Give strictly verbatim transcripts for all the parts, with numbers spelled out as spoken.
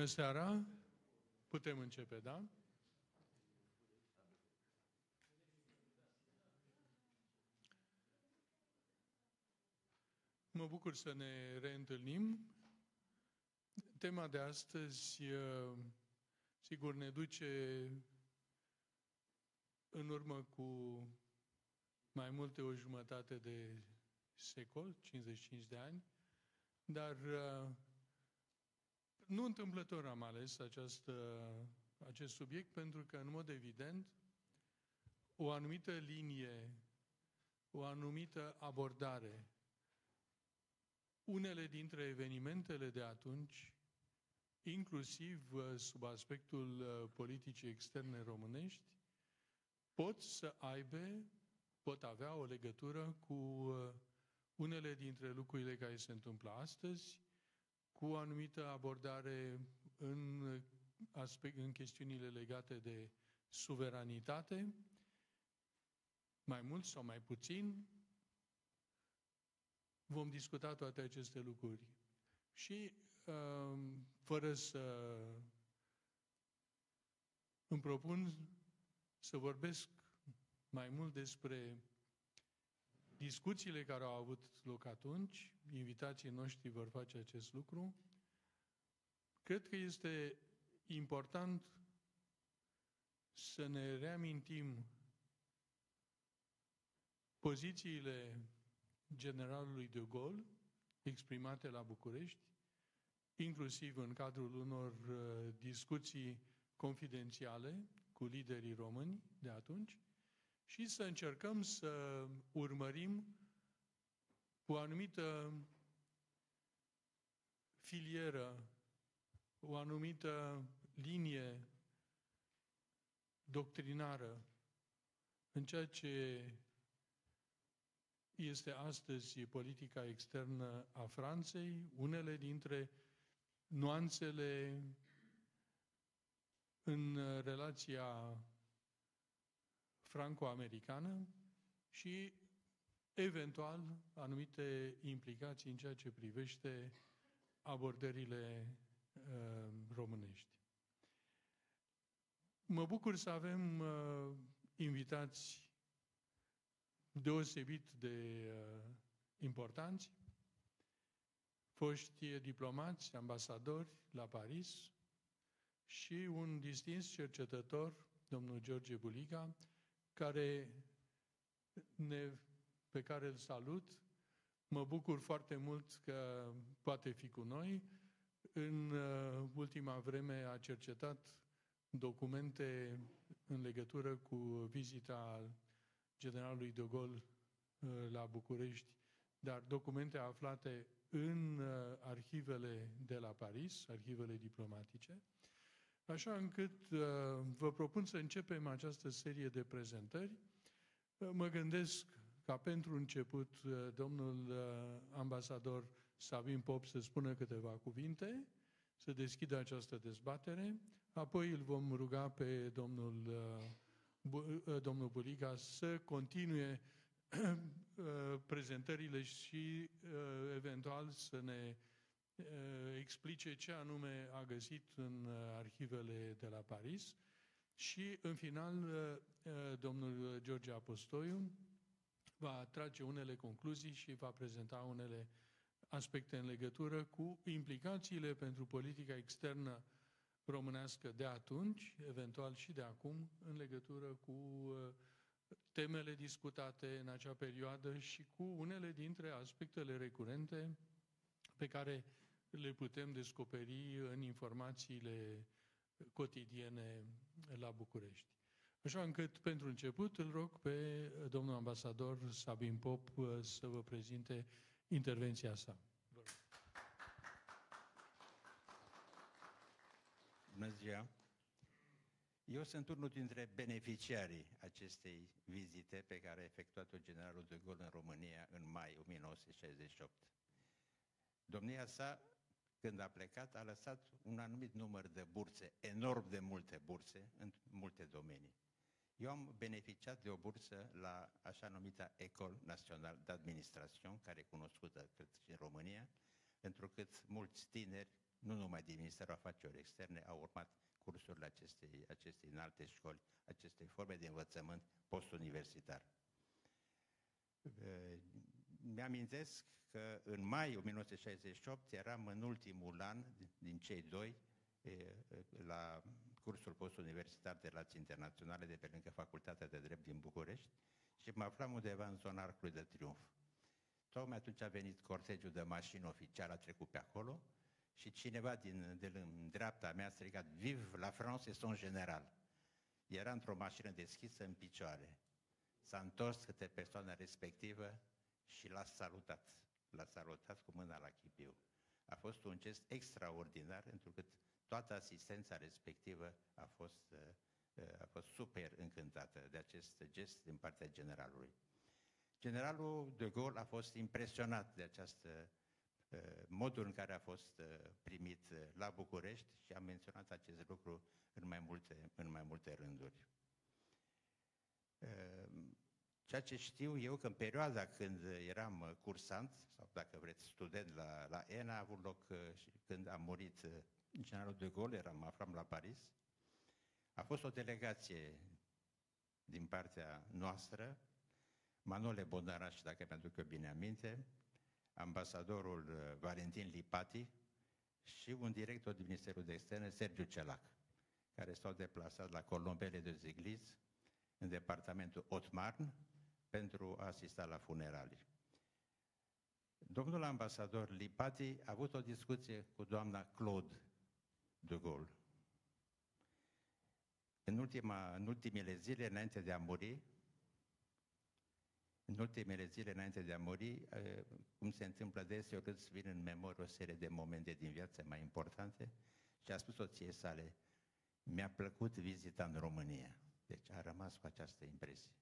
Bună seara! Putem începe, da? Mă bucur să ne reîntâlnim. Tema de astăzi, sigur, ne duce în urmă cu mai multe o jumătate de secol, cincizeci și cinci de ani, dar nu întâmplător am ales această, acest subiect, pentru că, în mod evident, o anumită linie, o anumită abordare, unele dintre evenimentele de atunci, inclusiv sub aspectul politicii externe românești, pot să aibă, pot avea o legătură cu unele dintre lucrurile care se întâmplă astăzi, cu o anumită abordare în, aspect, în chestiunile legate de suveranitate, mai mult sau mai puțin. Vom discuta toate aceste lucruri. Și, fără să îmi propun să vorbesc mai mult despre discuțiile care au avut loc atunci, invitații noștri vor face acest lucru, cred că este important să ne reamintim pozițiile generalului de Gaulle exprimate la București, inclusiv în cadrul unor discuții confidențiale cu liderii români de atunci, și să încercăm să urmărim o anumită filieră, o anumită linie doctrinară în ceea ce este astăzi politica externă a Franței, unele dintre nuanțele în relația franco-americană și, eventual, anumite implicații în ceea ce privește abordările uh, românești. Mă bucur să avem uh, invitați deosebit de uh, importanți, foști diplomați, ambasadori la Paris și un distins cercetător, domnul George Buliga, care ne, pe care îl salut. Mă bucur foarte mult că poate fi cu noi. În uh, ultima vreme a cercetat documente în legătură cu vizita generalului de Gaulle uh, la București, dar documente aflate în uh, arhivele de la Paris, arhivele diplomatice, așa încât uh, vă propun să începem această serie de prezentări. Uh, mă gândesc ca pentru început uh, domnul uh, ambasador Sabin Pop să spună câteva cuvinte, să deschidă această dezbatere, apoi îl vom ruga pe domnul, uh, uh, domnul Buliga să continue uh, prezentările și uh, eventual să ne explice ce anume a găsit în arhivele de la Paris și, în final, domnul George Apostoiu va trage unele concluzii și va prezenta unele aspecte în legătură cu implicațiile pentru politica externă românească de atunci, eventual și de acum, în legătură cu temele discutate în acea perioadă și cu unele dintre aspectele recurente pe care le putem descoperi în informațiile cotidiene la București. Așa încât, pentru început, îl rog pe domnul ambasador Sabin Pop să vă prezinte intervenția sa. Bună ziua! Eu sunt unul dintre beneficiarii acestei vizite pe care a efectuat-o generalul de Gaulle în România în mai o mie nouă sute șaizeci și opt. Domnia sa, când a plecat, a lăsat un anumit număr de burse, enorm de multe burse, în multe domenii. Eu am beneficiat de o bursă la așa numita École Nationale d'Administration, care e cunoscută, cred, și în România, pentru că mulți tineri nu numai din Ministerul Afacerilor Externe, au urmat cursurile acestei, acestei înalte școli, acestei forme de învățământ postuniversitar. Mi-amintesc că în mai o mie nouă sute șaizeci și opt eram în ultimul an din cei doi la cursul postuniversitar de relații internaționale de pe lângă Facultatea de Drept din București și mă aflam undeva în zona Arcului de Triunf. Tocmai atunci a venit cortegiul de mașini oficial, a trecut pe acolo și cineva din, de în dreapta mea a strigat "Vive la France et son general!" Era într-o mașină deschisă în picioare. S-a întors către persoana respectivă și l-a salutat. L-a salutat cu mâna la chipiu. A fost un gest extraordinar, pentru că toată asistența respectivă a fost, a fost super încântată de acest gest din partea generalului. Generalul de Gaulle a fost impresionat de această modul în care a fost primit la București și a menționat acest lucru în mai multe, în mai multe rânduri. Ceea ce știu eu, că în perioada când eram cursant, sau dacă vreți student la, la E N A, a avut loc și când a murit generalul de Gaulle, eram, mă aflam la Paris, a fost o delegație din partea noastră, Manole Bodnaraș, dacă mi-aduc eu bine aminte, ambasadorul Valentin Lipati și un director din Ministerul de Externe, Sergiu Celac, care s-au deplasat la Colombele de Zigliz, în departamentul Haute-Marne, pentru a asista la funeralii. Domnul ambasador Lipati a avut o discuție cu doamna Claude de Gaulle. În, ultima, în ultimele zile înainte de a muri, în ultimele zile înainte de a muri, cum se întâmplă deseori, îți vin în memorie o serie de momente din viață mai importante și a spus soției sale: "Mi-a plăcut vizita în România." Deci a rămas cu această impresie.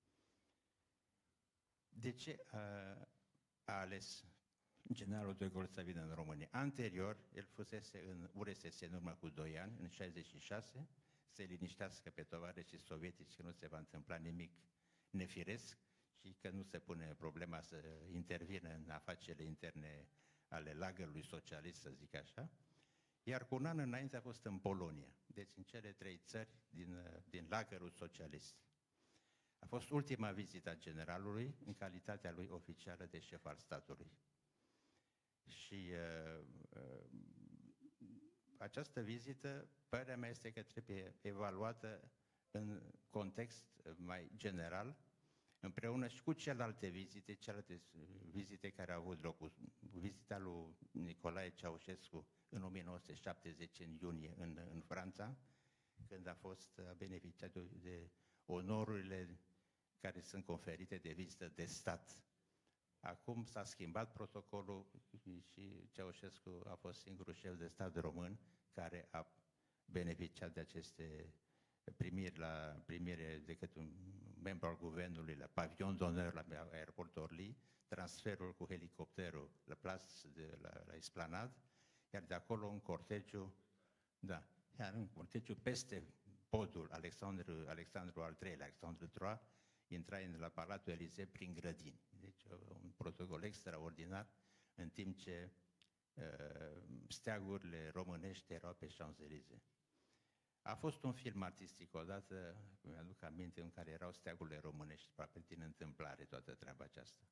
De ce a, a ales generalul de Gaulle să vină în România? Anterior, el fusese în U R S S în urmă cu doi ani, în șaizeci și șase, să liniștească pe tovarășii sovietici că nu se va întâmpla nimic nefiresc și că nu se pune problema să intervină în afacerile interne ale lagărului socialist, să zic așa. Iar cu un an înainte a fost în Polonia, deci în cele trei țări din, din lagărul socialist. A fost ultima vizită a generalului în calitatea lui oficială de șef al statului. Și uh, uh, această vizită, părerea mea este că trebuie evaluată în context mai general, împreună și cu celelalte vizite, celelalte vizite care au avut loc, vizita lui Nicolae Ceaușescu în o mie nouă sute șaptezeci, în iunie, în, în Franța, când a fost a beneficiat de, de onorurile care sunt conferite de vizită de stat. Acum s-a schimbat protocolul și Ceaușescu a fost singurul șef de stat român care a beneficiat de aceste primiri la primire de către un membru al guvernului la Pavillon d'Honneur la aeroportul Orly, transferul cu helicopterul la Place de la, la Esplanade, iar de acolo un cortegiu, da, iar un cortegiu peste podul Alexandru, Alexandru al treilea, Alexandru trei, intra în la Palatul Elisee prin grădini. Deci un protocol extraordinar, în timp ce uh, steagurile românești erau pe Champs-Élysées. A fost un film artistic odată, mi-aduc aminte, în care erau steagurile românești, aproape din întâmplare toată treaba aceasta.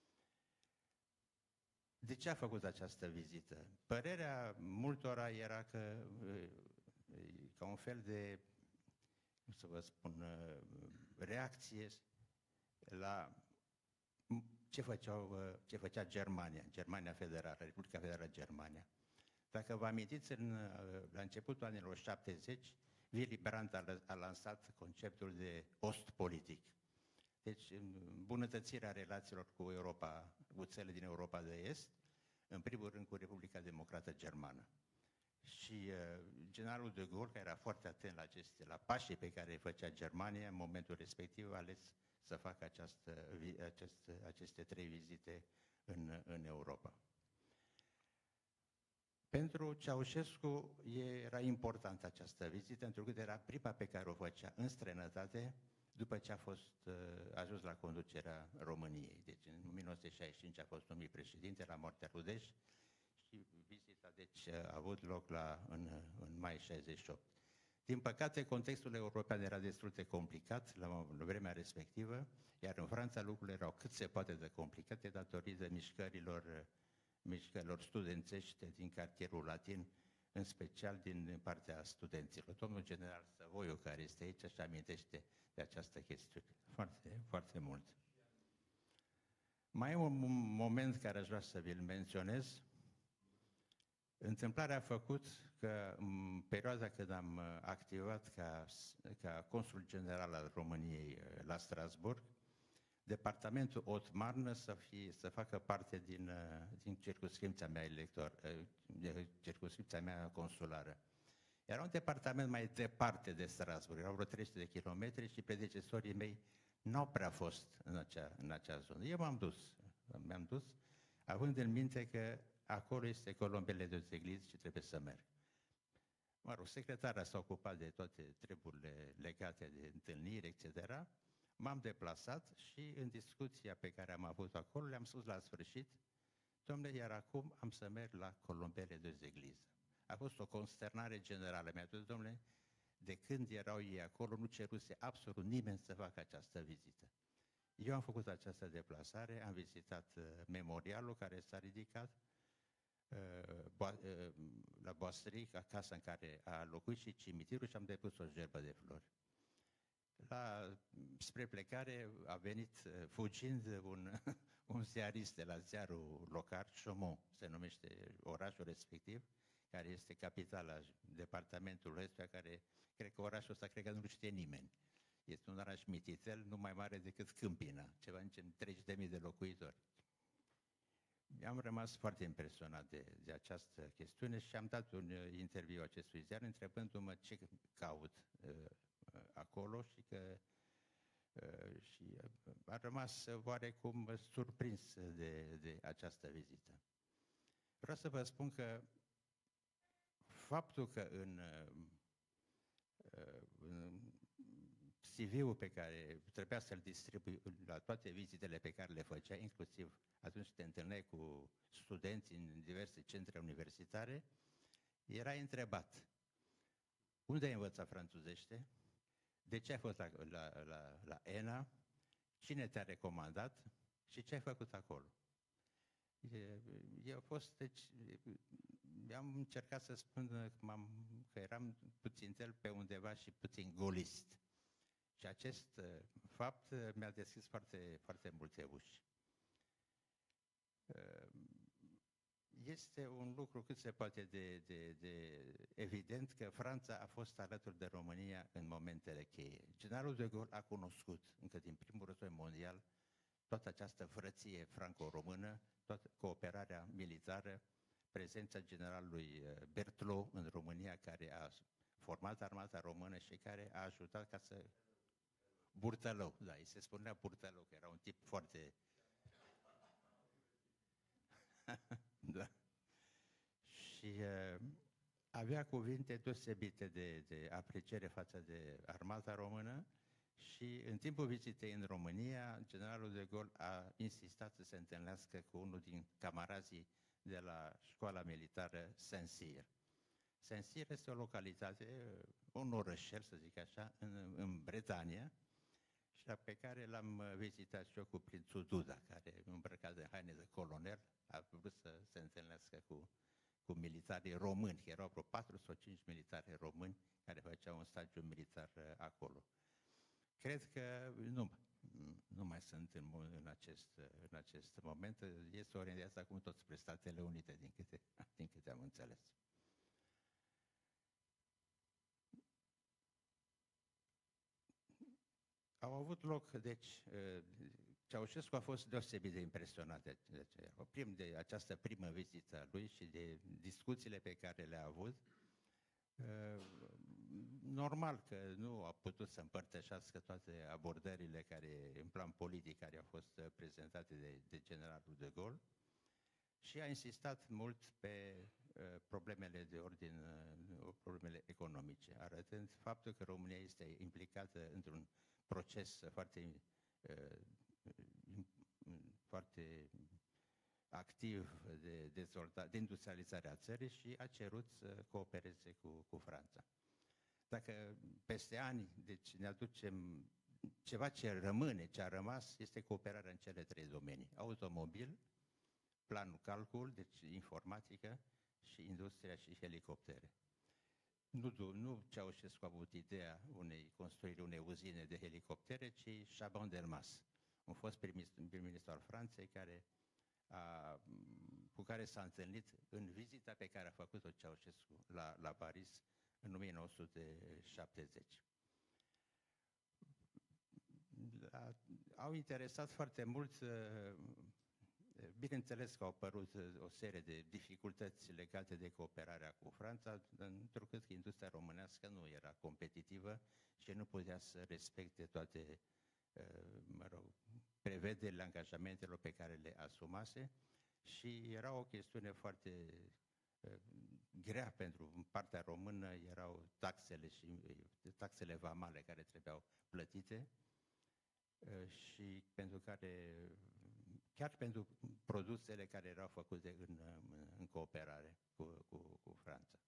De ce a făcut această vizită? Părerea multora era că, ca un fel de, cum să vă spun, reacție la ce, făceau, ce făcea Germania, Germania Federală, Republica Federală Germania. Dacă vă amintiți, în, la începutul anilor șaptezeci, Willy Brandt a, a lansat conceptul de ostpolitic. Deci, îmbunătățirea relațiilor cu Europa, cu țările din Europa de Est, în primul rând cu Republica Democrată Germană. Și uh, generalul de Gaulle, care era foarte atent la, aceste, la pașii pe care îi făcea Germania, în momentul respectiv a ales să facă această, acest, aceste trei vizite în, în Europa. Pentru Ceaușescu era importantă această vizită, pentru că era prima pe care o făcea în străinătate, după ce a fost a ajuns la conducerea României. Deci în o mie nouă sute șaizeci și cinci a fost numit președinte la moartea lui Udeș și vizita deci, a avut loc la, în, în mai șaizeci și opt. Din păcate, contextul european era destul de complicat la vremea respectivă, iar în Franța lucrurile erau cât se poate de complicate datorită mișcărilor, mișcărilor studențești din cartierul latin, în special din partea studenților. Domnul general Săvoiu, care este aici, își amintește de această chestiune foarte, foarte mult. Mai e un moment care aș vrea să vi-l menționez. Întâmplarea a făcut că în perioada când am activat ca, ca consul general al României la Strasburg, departamentul Haute-Marne să, fie, să facă parte din, din circumscripția mea elector, circumscripția mea consulară. Era un departament mai departe de Strasburg, erau vreo trei sute de kilometri și predecesorii mei n-au prea fost în acea, în acea zonă. Eu m-am dus, mi-am dus, având în minte că acolo este Colombele de Eglise și trebuie să merg. Mă rog, secretara s-a ocupat de toate treburile legate de întâlniri, et cetera. M-am deplasat și în discuția pe care am avut-o acolo le-am spus la sfârșit, domnule, iar acum am să merg la Colombele de Eglise. A fost o consternare generală. Mi-a spus, domnule, de când erau ei acolo, nu ceruse absolut nimeni să facă această vizită. Eu am făcut această deplasare, am vizitat uh, memorialul care s-a ridicat uh, uh, la Boastric, casa în care a locuit, și cimitirul, și am depus o gerbă de flori. La, spre plecare a venit uh, fugind un, un ziarist de la ziarul local, Chaumont, se numește orașul respectiv, care este capitala departamentului ăsta, care cred că orașul ăsta cred că nu știe nimeni. Este un oraș mititel, nu mai mare decât Câmpina, ceva în gen treizeci de mii de locuitori. Am rămas foarte impresionat de, de această chestiune și am dat un uh, interviu acestui ziar întrebându-mă ce caut uh, acolo și că uh, și a rămas oarecum surprins de, de această vizită. Vreau să vă spun că faptul că în, în C V-ul pe care trebuia să-l distribui la toate vizitele pe care le făcea, inclusiv atunci când te întâlneai cu studenți în diverse centre universitare, erai întrebat: unde ai învățat franțuzește? De ce ai fost la, la, la, la E N A? Cine te-a recomandat? Și ce ai făcut acolo? Eu a fost, deci, am încercat să spun că, că eram puțin tel pe undeva și puțin golist. Și acest uh, fapt uh, mi-a deschis foarte, foarte multe uși. Uh, este un lucru cât se poate de, de, de evident că Franța a fost alături de România în momentele cheie. Generalul de Gaulle a cunoscut încă din primul război mondial toată această frăție franco-română, toată cooperarea militară, prezența generalului Berthelot în România, care a format armata română și care a ajutat ca să... Burtălău, da, îi se spunea Burtălău, că era un tip foarte... Da. Și uh, avea cuvinte deosebite de, de apreciere față de armata română și în timpul vizitei în România, generalul de Gaulle a insistat să se întâlnească cu unul din camarazii de la școala militară Saint-Cyr. Saint-Cyr este o localitate, un orășel, să zic așa, în, în Bretania, și pe care l-am vizitat și eu cu prințul Duda, care, îmbrăcat de haine de colonel, a vrut să se întâlnească cu, cu militarii români. Erau vreo patru sau cinci militari români care făceau un stagiu militar acolo. Cred că nu, nu mai sunt în, în, acest, în acest moment. Este orientat acum tot spre Statele Unite, din câte, din câte am înțeles. Au avut loc, deci, Ceaușescu a fost deosebit de impresionat de, de, de, de această primă vizită a lui și de discuțiile pe care le-a avut. Normal că nu a putut să împărtășească toate abordările care, în plan politic, care au fost prezentate de, de generalul de Gaulle și a insistat mult pe uh, problemele de ordin, uh, problemele economice, arătând faptul că România este implicată într-un proces foarte, uh, foarte activ de dezvoltare, de industrializare a țării și a cerut să coopereze cu, cu Franța. Dacă peste ani, deci ne aducem ceva ce rămâne, ce a rămas, este cooperarea în cele trei domenii. Automobil, planul calcul, deci informatică și industria și helicoptere. Nu, nu Ceaușescu a avut ideea unei construiri unei uzine de helicoptere, ci Chaban Delmas, un fost prim-ministru al Franței care a, cu care s-a întâlnit în vizita pe care a făcut-o Ceaușescu la, la Paris în o mie nouă sute șaptezeci. La, au interesat foarte mult, bineînțeles că au apărut o serie de dificultăți legate de cooperarea cu Franța, întrucât că industria românească nu era competitivă și nu putea să respecte toate, mă rog, prevederile angajamentelor pe care le asumase și era o chestiune foarte grea pentru partea română, erau taxele și taxele vamale care trebuiau plătite și pentru care, chiar pentru produsele care erau făcute în, în cooperare cu, cu, cu Franța.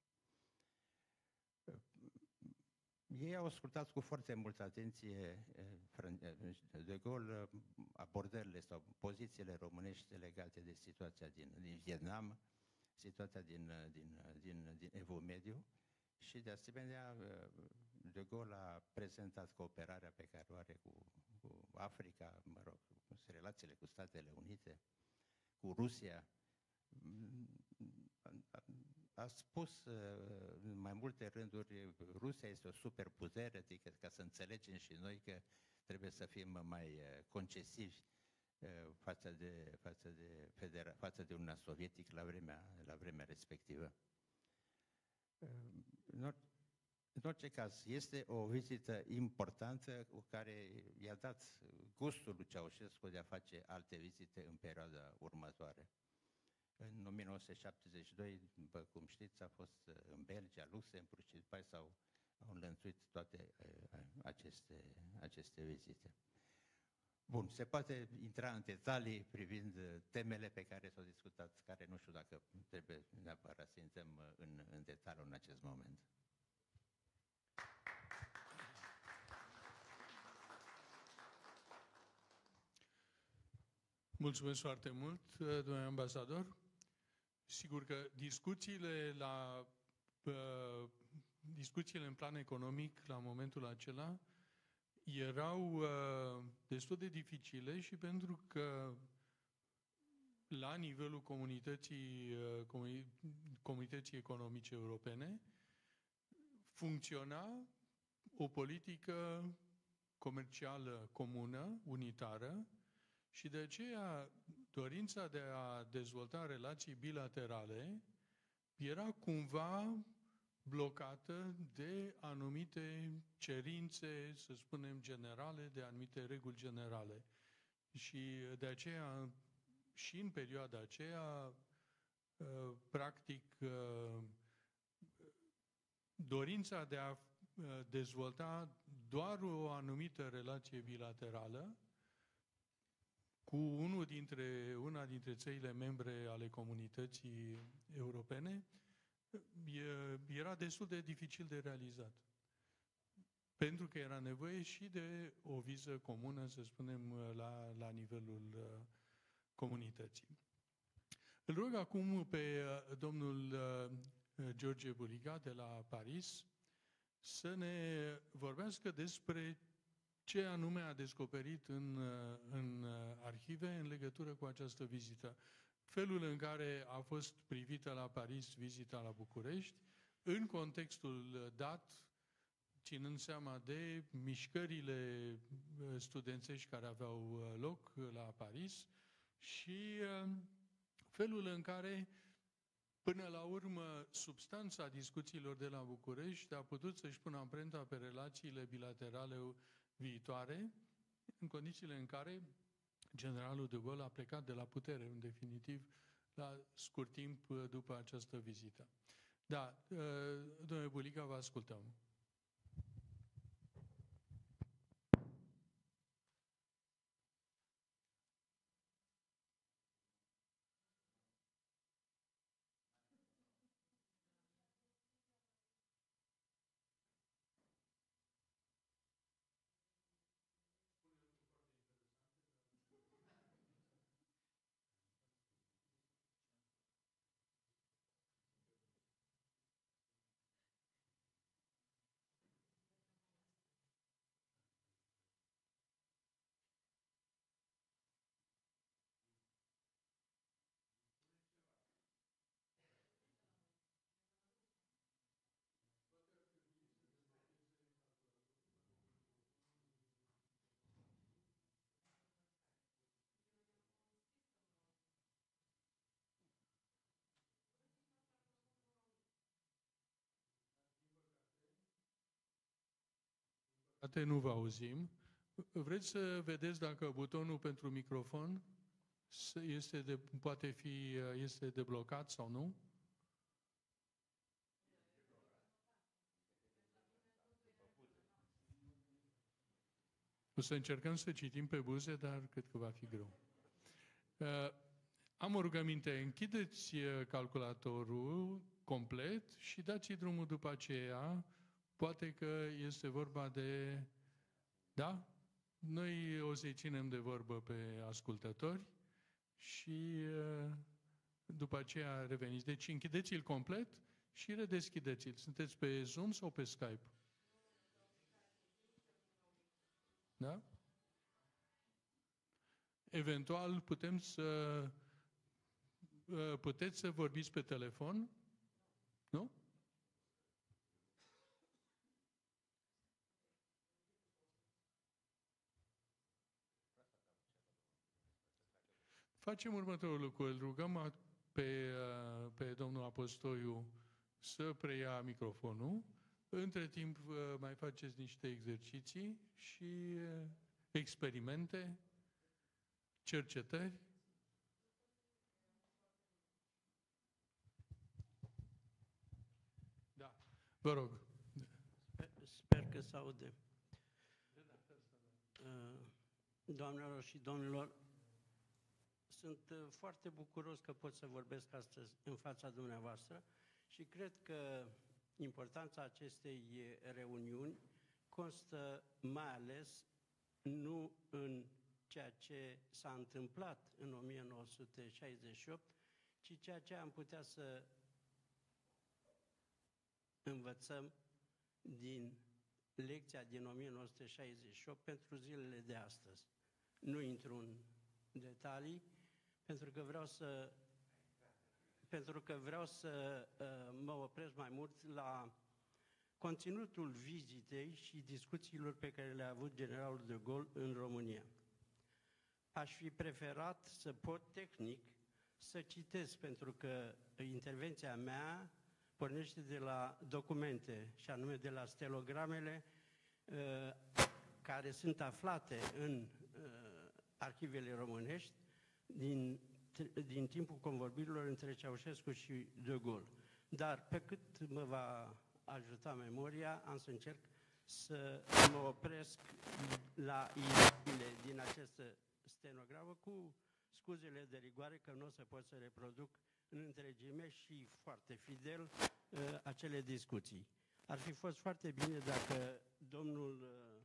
Ei au ascultat cu foarte multă atenție de Gaulle abordările sau pozițiile românești legate de situația din, din Vietnam, situația din, din, din, din Evul Mediu și de asemenea de Gaulle a prezentat cooperarea pe care o are cu, cu Africa, mă rog, cu relațiile cu Statele Unite, cu Rusia. A, a spus în mai multe rânduri, Rusia este o superputere, adică ca să înțelegem și noi că trebuie să fim mai concesivi față de, față de, federa, față de Uniunea Sovietică la vremea, la vremea respectivă. În orice caz, este o vizită importantă cu care i-a dat gustul lui Ceaușescu de a face alte vizite în perioada următoare. În o mie nouă sute șaptezeci și doi, după cum știți, a fost în Belgia, Luxemburg și după aceea s-au înlănțuit toate aceste, aceste vizite. Bun, se poate intra în detalii privind temele pe care s-au discutat, care nu știu dacă trebuie neapărat să intrăm în, în detaliu în acest moment. Mulțumesc foarte mult, domnule ambasador. Sigur că discuțiile la uh, discuțiile în plan economic la momentul acela erau uh, destul de dificile și pentru că la nivelul comunității, uh, comuni, comunității economice europene funcționa o politică comercială comună, unitară, și de aceea dorința de a dezvolta relații bilaterale era cumva blocată de anumite cerințe, să spunem, generale, de anumite reguli generale. Și de aceea, și în perioada aceea, practic, dorința de a dezvolta doar o anumită relație bilaterală cu unul dintre, una dintre țările membre ale comunității europene, era destul de dificil de realizat. Pentru că era nevoie și de o viză comună, să spunem, la, la nivelul uh, comunității. Îl rog acum pe uh, domnul uh, George Buliga de la Paris să ne vorbească despre ce anume a descoperit în, în arhive în legătură cu această vizită. Felul în care a fost privită la Paris vizita la București, în contextul dat, ținând seama de mișcările studențești care aveau loc la Paris și felul în care, până la urmă, substanța discuțiilor de la București a putut să-și pună amprenta pe relațiile bilaterale viitoare, în condițiile în care generalul de Gaulle a plecat de la putere, în definitiv, la scurt timp după această vizită. Da, domnule Buliga, vă ascultăm. Poate nu vă auzim. Vreți să vedeți dacă butonul pentru microfon este de, poate fi este deblocat sau nu? O să încercăm să citim pe buze, dar cred că va fi greu. Uh, am o rugăminte, închideți calculatorul complet și dați drumul după aceea. Poate că este vorba de... Da? Noi o să-i ținem de vorbă pe ascultători și uh, după aceea reveniți. Deci închideți-l complet și redeschideți-l. Sunteți pe Zoom sau pe Skype? Da? Eventual putem să puteți să vorbiți pe telefon? Nu? Facem următorul lucru. Îl rugăm pe, pe domnul Apostoiu să preia microfonul. Între timp mai faceți niște exerciții și experimente, cercetări. Da, vă rog. Sper că se aude. Doamnelor și domnilor, sunt foarte bucuros că pot să vorbesc astăzi în fața dumneavoastră și cred că importanța acestei reuniuni constă mai ales nu în ceea ce s-a întâmplat în o mie nouă sute șaizeci și opt, ci ceea ce am putea să învățăm din lecția din o mie nouă sute șaizeci și opt pentru zilele de astăzi. Nu intru în detalii, pentru că vreau să pentru că vreau să uh, mă opresc mai mult la conținutul vizitei și discuțiilor pe care le-a avut generalul de Gaulle în România. Aș fi preferat să pot tehnic să citesc, pentru că intervenția mea pornește de la documente, și anume de la stelogramele uh, care sunt aflate în uh, arhivele românești din din timpul convorbirilor între Ceaușescu și de Gaulle. Dar pe cât mă va ajuta memoria, am să încerc să mă opresc la ideile din această stenogramă, cu scuzele de rigoare că nu o să pot să reproduc în întregime și foarte fidel uh, acele discuții. Ar fi fost foarte bine dacă domnul uh,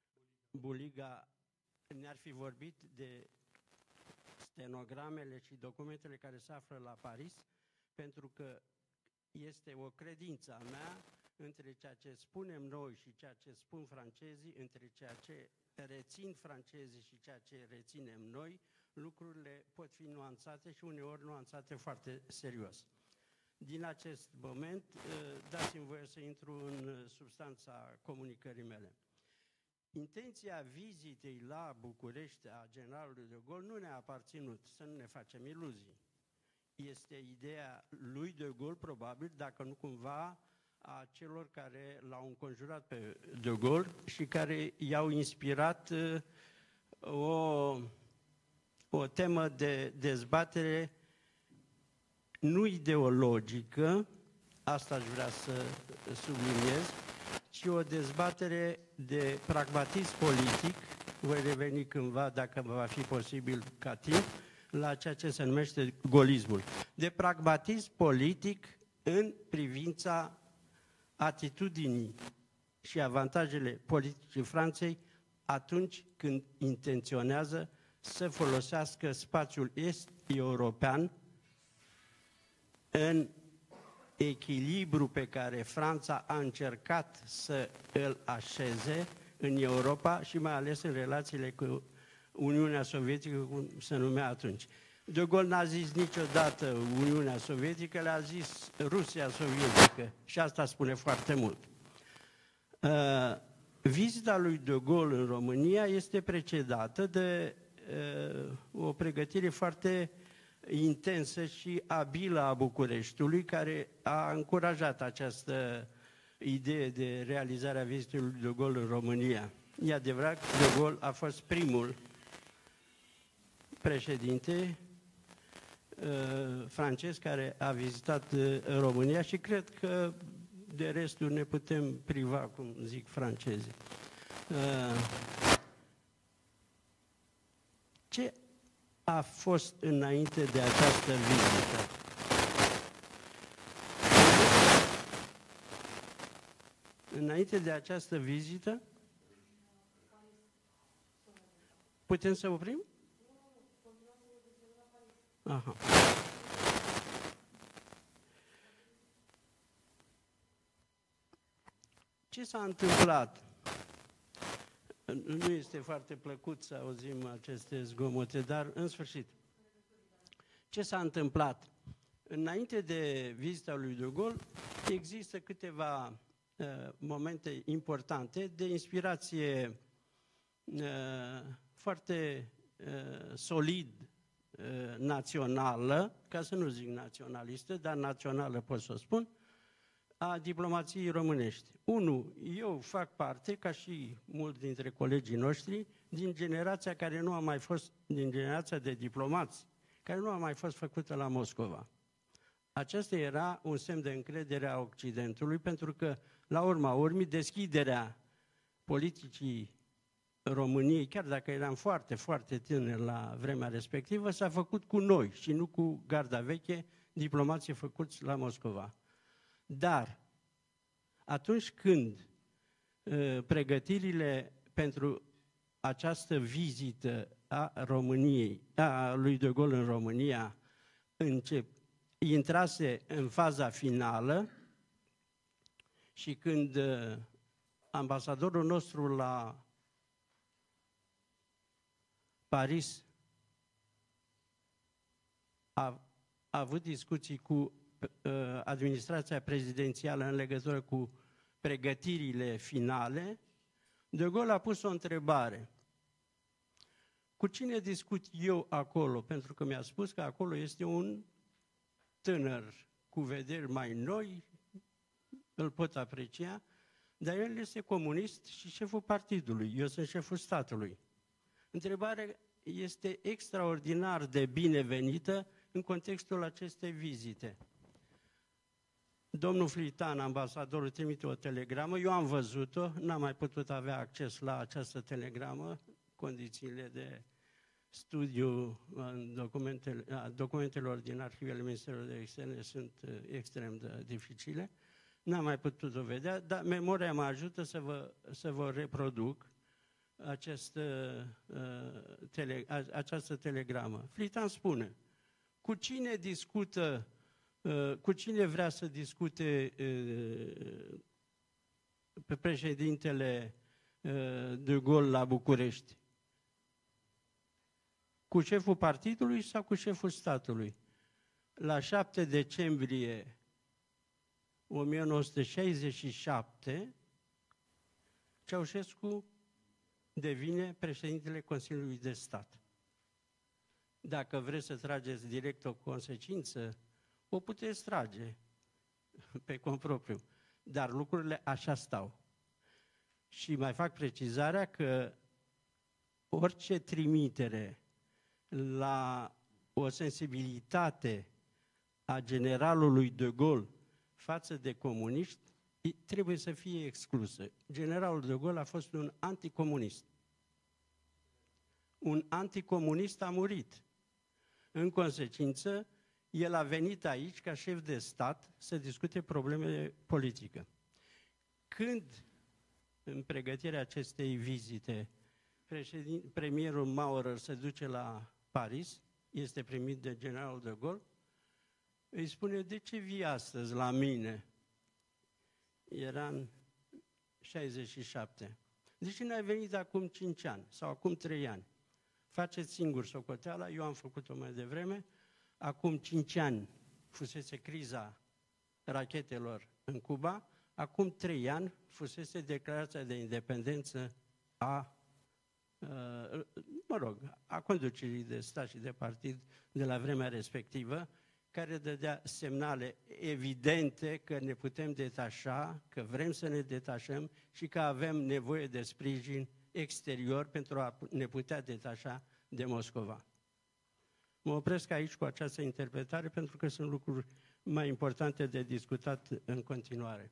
Buliga ne-ar fi vorbit de stenogramele și documentele care se află la Paris, pentru că este o credință a mea între ceea ce spunem noi și ceea ce spun francezii, între ceea ce rețin francezii și ceea ce reținem noi, lucrurile pot fi nuanțate și uneori nuanțate foarte serios. Din acest moment, dați-mi voie să intru în substanța comunicării mele. Intenția vizitei la București a generalului de Gaulle nu ne-a aparținut, să nu ne facem iluzii. Este ideea lui de Gaulle, probabil, dacă nu cumva a celor care l-au înconjurat pe de Gaulle și care i-au inspirat uh, o, o temă de dezbatere nu ideologică, asta aș vrea să subliniez, ci o dezbatere de pragmatism politic. Voi reveni cândva, dacă va fi posibil ca timp, la ceea ce se numește golismul. De pragmatism politic în privința atitudinii și avantajele politicii Franței atunci când intenționează să folosească spațiul est-european în echilibru pe care Franța a încercat să îl așeze în Europa și mai ales în relațiile cu Uniunea Sovietică, cum se numea atunci. De Gaulle n-a zis niciodată Uniunea Sovietică, le-a zis Rusia Sovietică și asta spune foarte mult. Uh, vizita lui de Gaulle în România este precedată de uh, o pregătire foarte intensă și abilă a Bucureștiului, care a încurajat această idee de realizarea vizitei lui de Gaulle în România. E adevărat că de Gaulle a fost primul președinte uh, francez care a vizitat uh, România și cred că de restul ne putem priva, cum zic francezii. Uh, ce a fost înainte de această vizită? Înainte de această vizită, putem să oprim? Aha. Ce s-a întâmplat? Nu este foarte plăcut să auzim aceste zgomote, dar în sfârșit. Ce s-a întâmplat? Înainte de vizita lui de Gaulle, există câteva uh, momente importante de inspirație uh, foarte uh, solid uh, națională, ca să nu zic naționalistă, dar națională pot să o spun, a diplomației românești. Unu, eu fac parte, ca și mulți dintre colegii noștri, din generația care nu a mai fost, din generația de diplomați, care nu a mai fost făcută la Moscova. Acesta era un semn de încredere a Occidentului, pentru că, la urma urmii, deschiderea politicii României, chiar dacă eram foarte, foarte tânăr la vremea respectivă, s-a făcut cu noi și nu cu garda veche, diplomații făcuți la Moscova. Dar, atunci când uh, pregătirile pentru această vizită a României, a lui de Gaulle în România, încep, intrase în faza finală și când uh, ambasadorul nostru la Paris a, a avut discuții cu administrația prezidențială în legătură cu pregătirile finale, de Gaulle a pus o întrebare. Cu cine discut eu acolo? Pentru că mi-a spus că acolo este un tânăr cu vederi mai noi, îl pot aprecia, dar el este comunist și șeful partidului, eu sunt șeful statului. Întrebarea este extraordinar de binevenită în contextul acestei vizite. Domnul Flitan, ambasadorul, trimite o telegramă, eu am văzut-o, n-am mai putut avea acces la această telegramă, condițiile de studiu în documentele, documentelor din arhivele Ministerului de Externe sunt extrem de dificile, n-am mai putut-o vedea, dar memoria mă ajută să vă, să vă reproduc acest, tele, această telegramă. Flitan spune, cu cine discută cu cine vrea să discute pe președintele de Gaulle la București? Cu șeful partidului sau cu șeful statului? La șapte decembrie o mie nouă sute șaizeci și șapte, Ceaușescu devine președintele Consiliului de Stat. Dacă vreți să trageți direct o consecință, o puteți trage pe compropriu, dar lucrurile așa stau. Și mai fac precizarea că orice trimitere la o sensibilitate a generalului de Gaulle față de comuniști trebuie să fie exclusă. Generalul de Gaulle a fost un anticomunist. Un anticomunist a murit. În consecință, el a venit aici ca șef de stat să discute probleme de politică. Când, în pregătirea acestei vizite, premierul Maurer se duce la Paris, este primit de generalul de Gaulle, îi spune, de ce vii astăzi la mine? Era în șaizeci și șapte. De ce n-ai venit acum cinci ani sau acum trei ani? Faceți singur socoteala, eu am făcut-o mai devreme. Acum cinci ani fusese criza rachetelor în Cuba, acum trei ani fusese declarația de independență a, mă rog, a conducerii de stat și de partid de la vremea respectivă, care dădea semnale evidente că ne putem detașa, că vrem să ne detașăm și că avem nevoie de sprijin exterior pentru a ne putea detașa de Moscova. Mă opresc aici cu această interpretare pentru că sunt lucruri mai importante de discutat în continuare.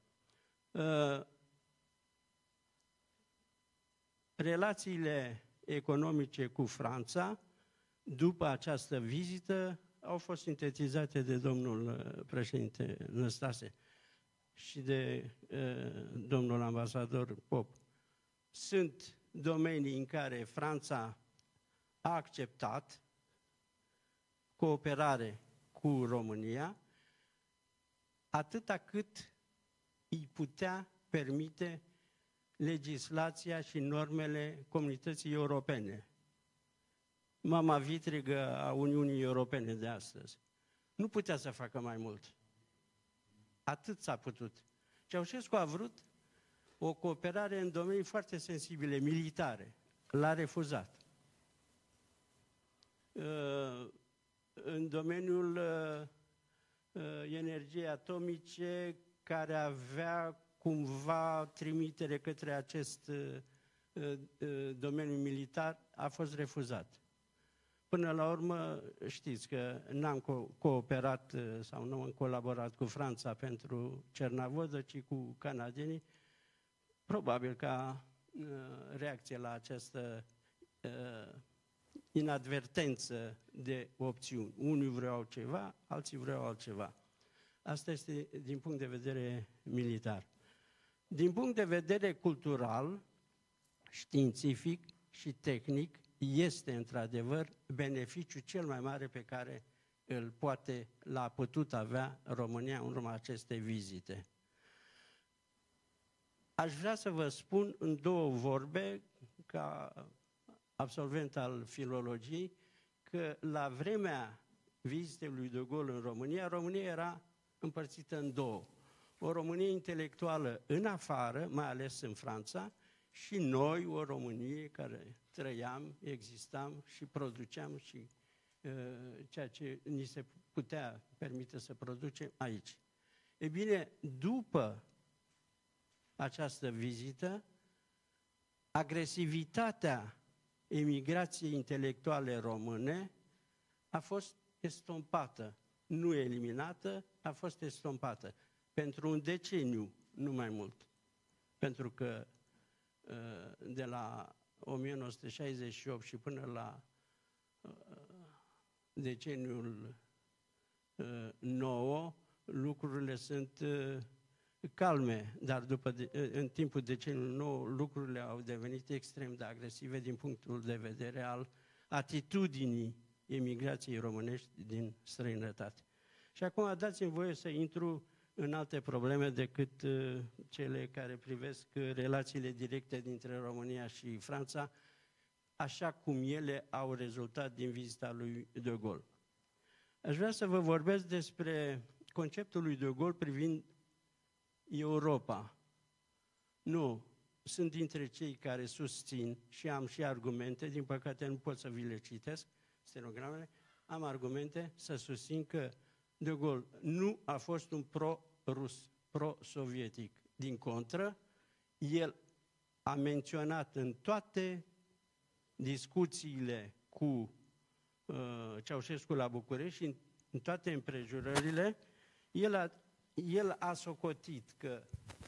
Relațiile economice cu Franța, după această vizită, au fost sintetizate de domnul președinte Năstase și de uh, domnul ambasador Pop. Sunt domenii în care Franța a acceptat cooperare cu România, atâta cât îi putea permite legislația și normele Comunității Europene. Mama vitrigă a Uniunii Europene de astăzi. Nu putea să facă mai mult. Atât s-a putut. Ceaușescu a vrut o cooperare în domenii foarte sensibile, militare. L-a refuzat. În domeniul energiei atomice, care avea cumva trimitere către acest domeniu militar, a fost refuzat. Până la urmă, știți că n-am co- cooperat sau nu am colaborat cu Franța pentru Cernavodă, ci cu canadienii, probabil ca uh, reacție la această uh, inadvertență de opțiuni. Unii vreau ceva, alții vreau altceva. Asta este din punct de vedere militar. Din punct de vedere cultural, științific și tehnic, este într-adevăr beneficiul cel mai mare pe care îl poate, l-a putut avea România în urma acestei vizite. Aș vrea să vă spun în două vorbe, ca absolvent al filologiei, că la vremea vizitei lui de Gaulle în România, România era împărțită în două. O Românie intelectuală în afară, mai ales în Franța, și noi, o Românie care trăiam, existam și produceam și uh, ceea ce ni se putea permite să producem aici. E bine, după această vizită, agresivitatea emigrației intelectuale române a fost estompată, nu eliminată, a fost estompată. Pentru un deceniu, nu mai mult. Pentru că de la o mie nouă sute șaizeci și opt și până la deceniul nouă, lucrurile sunt calme, dar după de, în timpul deceniului nou, lucrurile au devenit extrem de agresive din punctul de vedere al atitudinii emigrației românești din străinătate. Și acum dați-mi voie să intru în alte probleme decât uh, cele care privesc uh, relațiile directe dintre România și Franța, așa cum ele au rezultat din vizita lui de Gaulle. Aș vrea să vă vorbesc despre conceptul lui de Gaulle privind Europa. Nu, sunt dintre cei care susțin și am și argumente, din păcate nu pot să vi le citesc, stenogramele, am argumente să susțin că de Gaulle nu a fost un pro-rus, pro-sovietic. Din contră, el a menționat în toate discuțiile cu uh, Ceaușescu la București și în, în toate împrejurările, el a, el a socotit că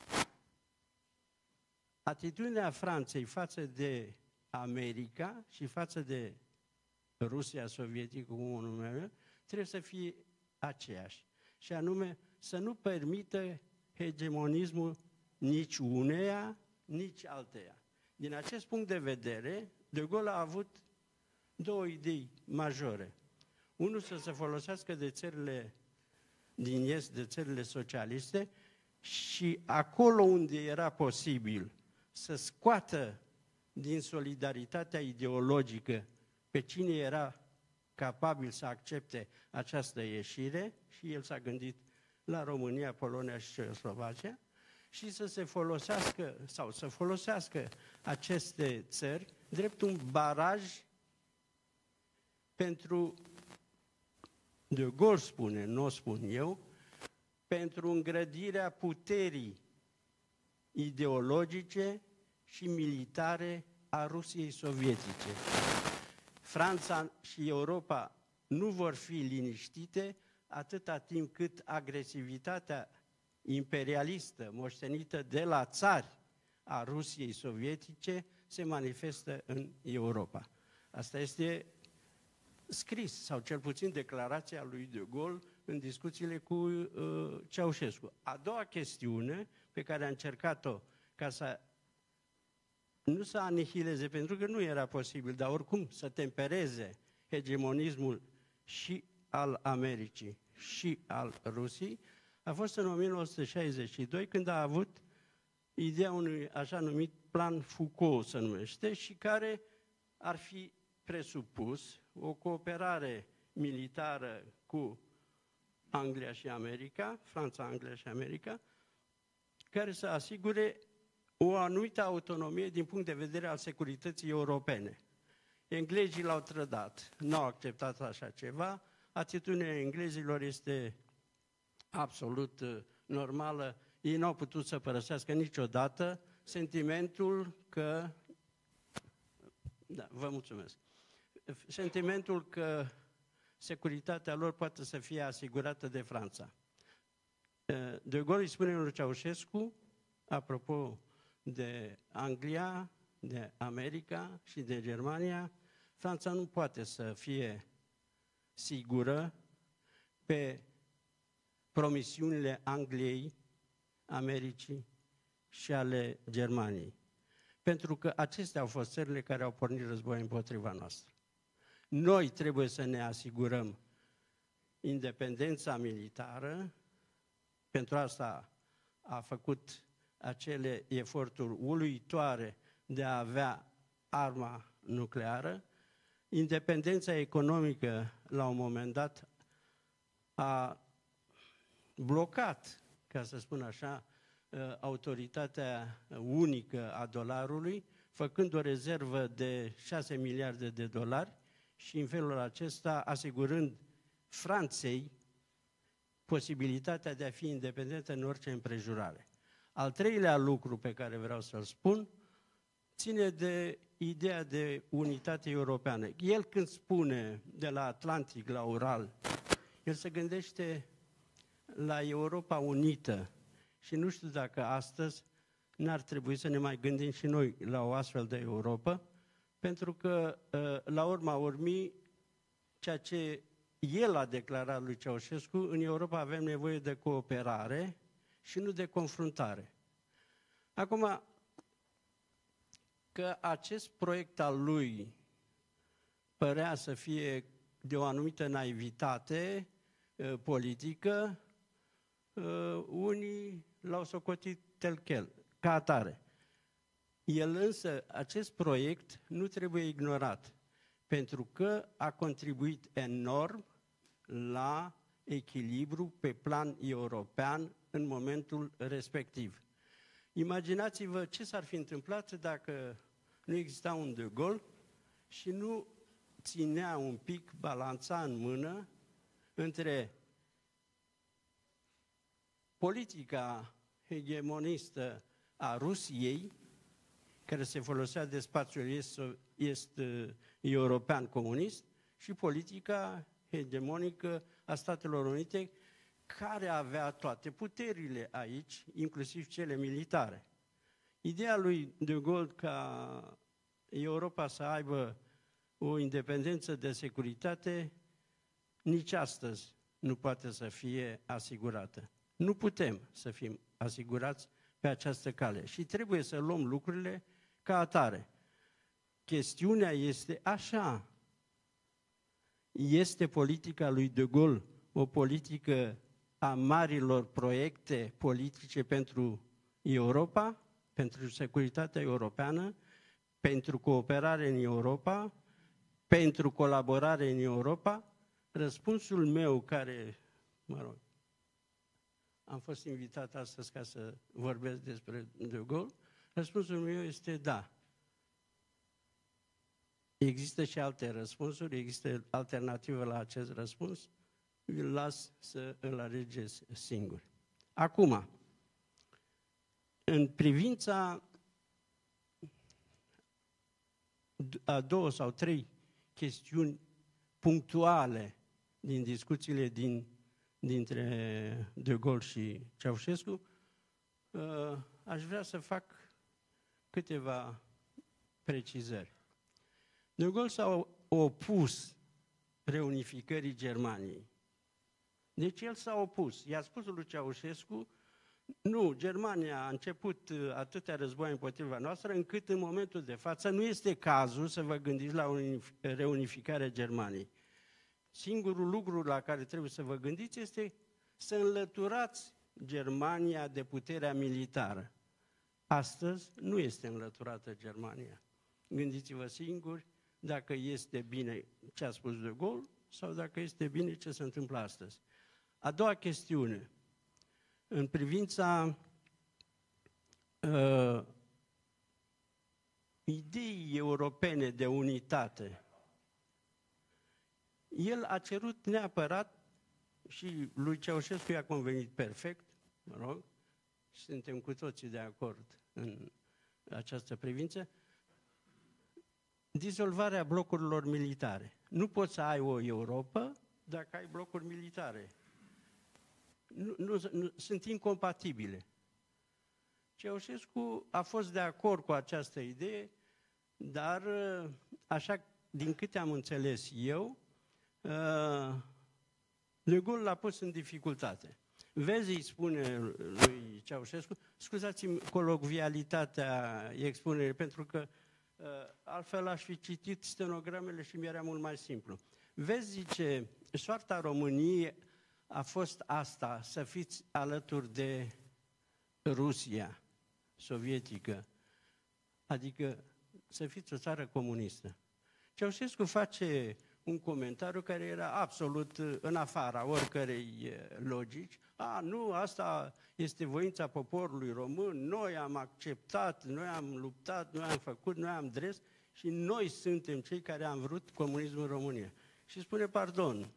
atitudinea Franței față de America și față de Rusia sovietică, cum o numeam, trebuie să fie aceeași. Și anume să nu permită hegemonismul nici uneia, nici alteia. Din acest punct de vedere, de Gaulle a avut două idei majore. Unul, să se folosească de țările din est, de țările socialiste, și acolo unde era posibil să scoată din solidaritatea ideologică pe cine era capabil să accepte această ieșire, și el s-a gândit la România, Polonia și Slovacia, și să se folosească sau să folosească aceste țări drept un baraj pentru de Gaulle spune, nu o spun eu, pentru îngrădirea puterii ideologice și militare a Rusiei sovietice. Franța și Europa nu vor fi liniștite atâta timp cât agresivitatea imperialistă moștenită de la țari a Rusiei sovietice se manifestă în Europa. Asta este scris, sau cel puțin declarația lui de Gaulle în discuțiile cu uh, Ceaușescu. A doua chestiune pe care a încercat-o ca să nu să anihileze, pentru că nu era posibil, dar oricum să tempereze hegemonismul și al Americii și al Rusiei, a fost în o mie nouă sute șaizeci și doi, când a avut ideea unui așa numit plan Foucault, se numește, și care ar fi presupus o cooperare militară cu Anglia și America, Franța, Anglia și America, care să asigure o anumită autonomie din punct de vedere al securității europene. Englezii l-au trădat, n-au acceptat așa ceva, atitudinea englezilor este absolut uh, normală, ei n-au putut să părăsească niciodată sentimentul că, da, vă mulțumesc, sentimentul că securitatea lor poate să fie asigurată de Franța. De Gaulle îi spune lui Ceaușescu, apropo de Anglia, de America și de Germania, Franța nu poate să fie sigură pe promisiunile Angliei, Americii și ale Germaniei. Pentru că acestea au fost țările care au pornit război împotriva noastră. Noi trebuie să ne asigurăm independența militară, pentru asta a făcut acele eforturi uluitoare de a avea arma nucleară. Independența economică, la un moment dat, a blocat, ca să spun așa, autoritatea unică a dolarului, făcând o rezervă de șase miliarde de dolari și în felul acesta asigurând Franței posibilitatea de a fi independentă în orice împrejurare. Al treilea lucru pe care vreau să-l spun ține de ideea de unitate europeană. El când spune de la Atlantic la Ural, el se gândește la Europa unită și nu știu dacă astăzi n-ar trebui să ne mai gândim și noi la o astfel de Europa, pentru că, la urma urmii, ceea ce el a declarat lui Ceaușescu, în Europa avem nevoie de cooperare și nu de confruntare. Acum, că acest proiect al lui părea să fie de o anumită naivitate uh, politică, uh, unii l-au socotit tel-chel, ca atare. El însă, acest proiect nu trebuie ignorat, pentru că a contribuit enorm la echilibru pe plan european în momentul respectiv. Imaginați-vă ce s-ar fi întâmplat dacă nu exista un de Gaulle și nu ținea un pic, balanța în mână între politica hegemonistă a Rusiei, care se folosea de spațiul est, est european comunist, și politica hegemonică a Statelor Unite, care avea toate puterile aici, inclusiv cele militare. Ideea lui de Gaulle ca Europa să aibă o independență de securitate, nici astăzi nu poate să fie asigurată. Nu putem să fim asigurați pe această cale și trebuie să luăm lucrurile ca atare. Chestiunea este așa. Este politica lui de Gaulle o politică a marilor proiecte politice pentru Europa, pentru securitatea europeană, pentru cooperare în Europa, pentru colaborare în Europa? Răspunsul meu, care, mă rog, am fost invitat astăzi ca să vorbesc despre de Gaulle, răspunsul meu este da. Există și alte răspunsuri, există alternativă la acest răspuns? îl las să îl alegeți singur. Acum, în privința a două sau trei chestiuni punctuale din discuțiile din, dintre De Gaulle și Ceaușescu, aș vrea să fac câteva precizări. De Gaulle s-a opus reunificării Germaniei. Deci el s-a opus. I-a spus lui Ceaușescu, nu, Germania a început atâtea războaie împotriva noastră, încât în momentul de față nu este cazul să vă gândiți la o reunificare a Germaniei. Singurul lucru la care trebuie să vă gândiți este să înlăturați Germania de puterea militară. Astăzi nu este înlăturată Germania. Gândiți-vă singuri dacă este bine ce a spus De Gaulle sau dacă este bine ce se întâmplă astăzi. A doua chestiune, în privința uh, ideii europene de unitate, el a cerut neapărat, și lui Ceaușescu i-a convenit perfect, mă rog, și suntem cu toții de acord în această privință, dizolvarea blocurilor militare. Nu poți să ai o Europa dacă ai blocuri militare. Nu, nu, nu, sunt incompatibile. Ceaușescu a fost de acord cu această idee, dar, așa, din câte am înțeles eu, De Gaulle l-a pus în dificultate. Vezi, îi spune lui Ceaușescu, scuzați-mi colocvialitatea expunerii, pentru că uh, altfel aș fi citit stenogramele și mi-era mult mai simplu. Vezi, zice, soarta României a fost asta, să fiți alături de Rusia sovietică, adică să fiți o țară comunistă. Ceaușescu face un comentariu care era absolut în afara oricărei logici. A, nu, asta este voința poporului român, noi am acceptat, noi am luptat, noi am făcut, noi am dres și noi suntem cei care am vrut comunismul în România. Și spune, pardon,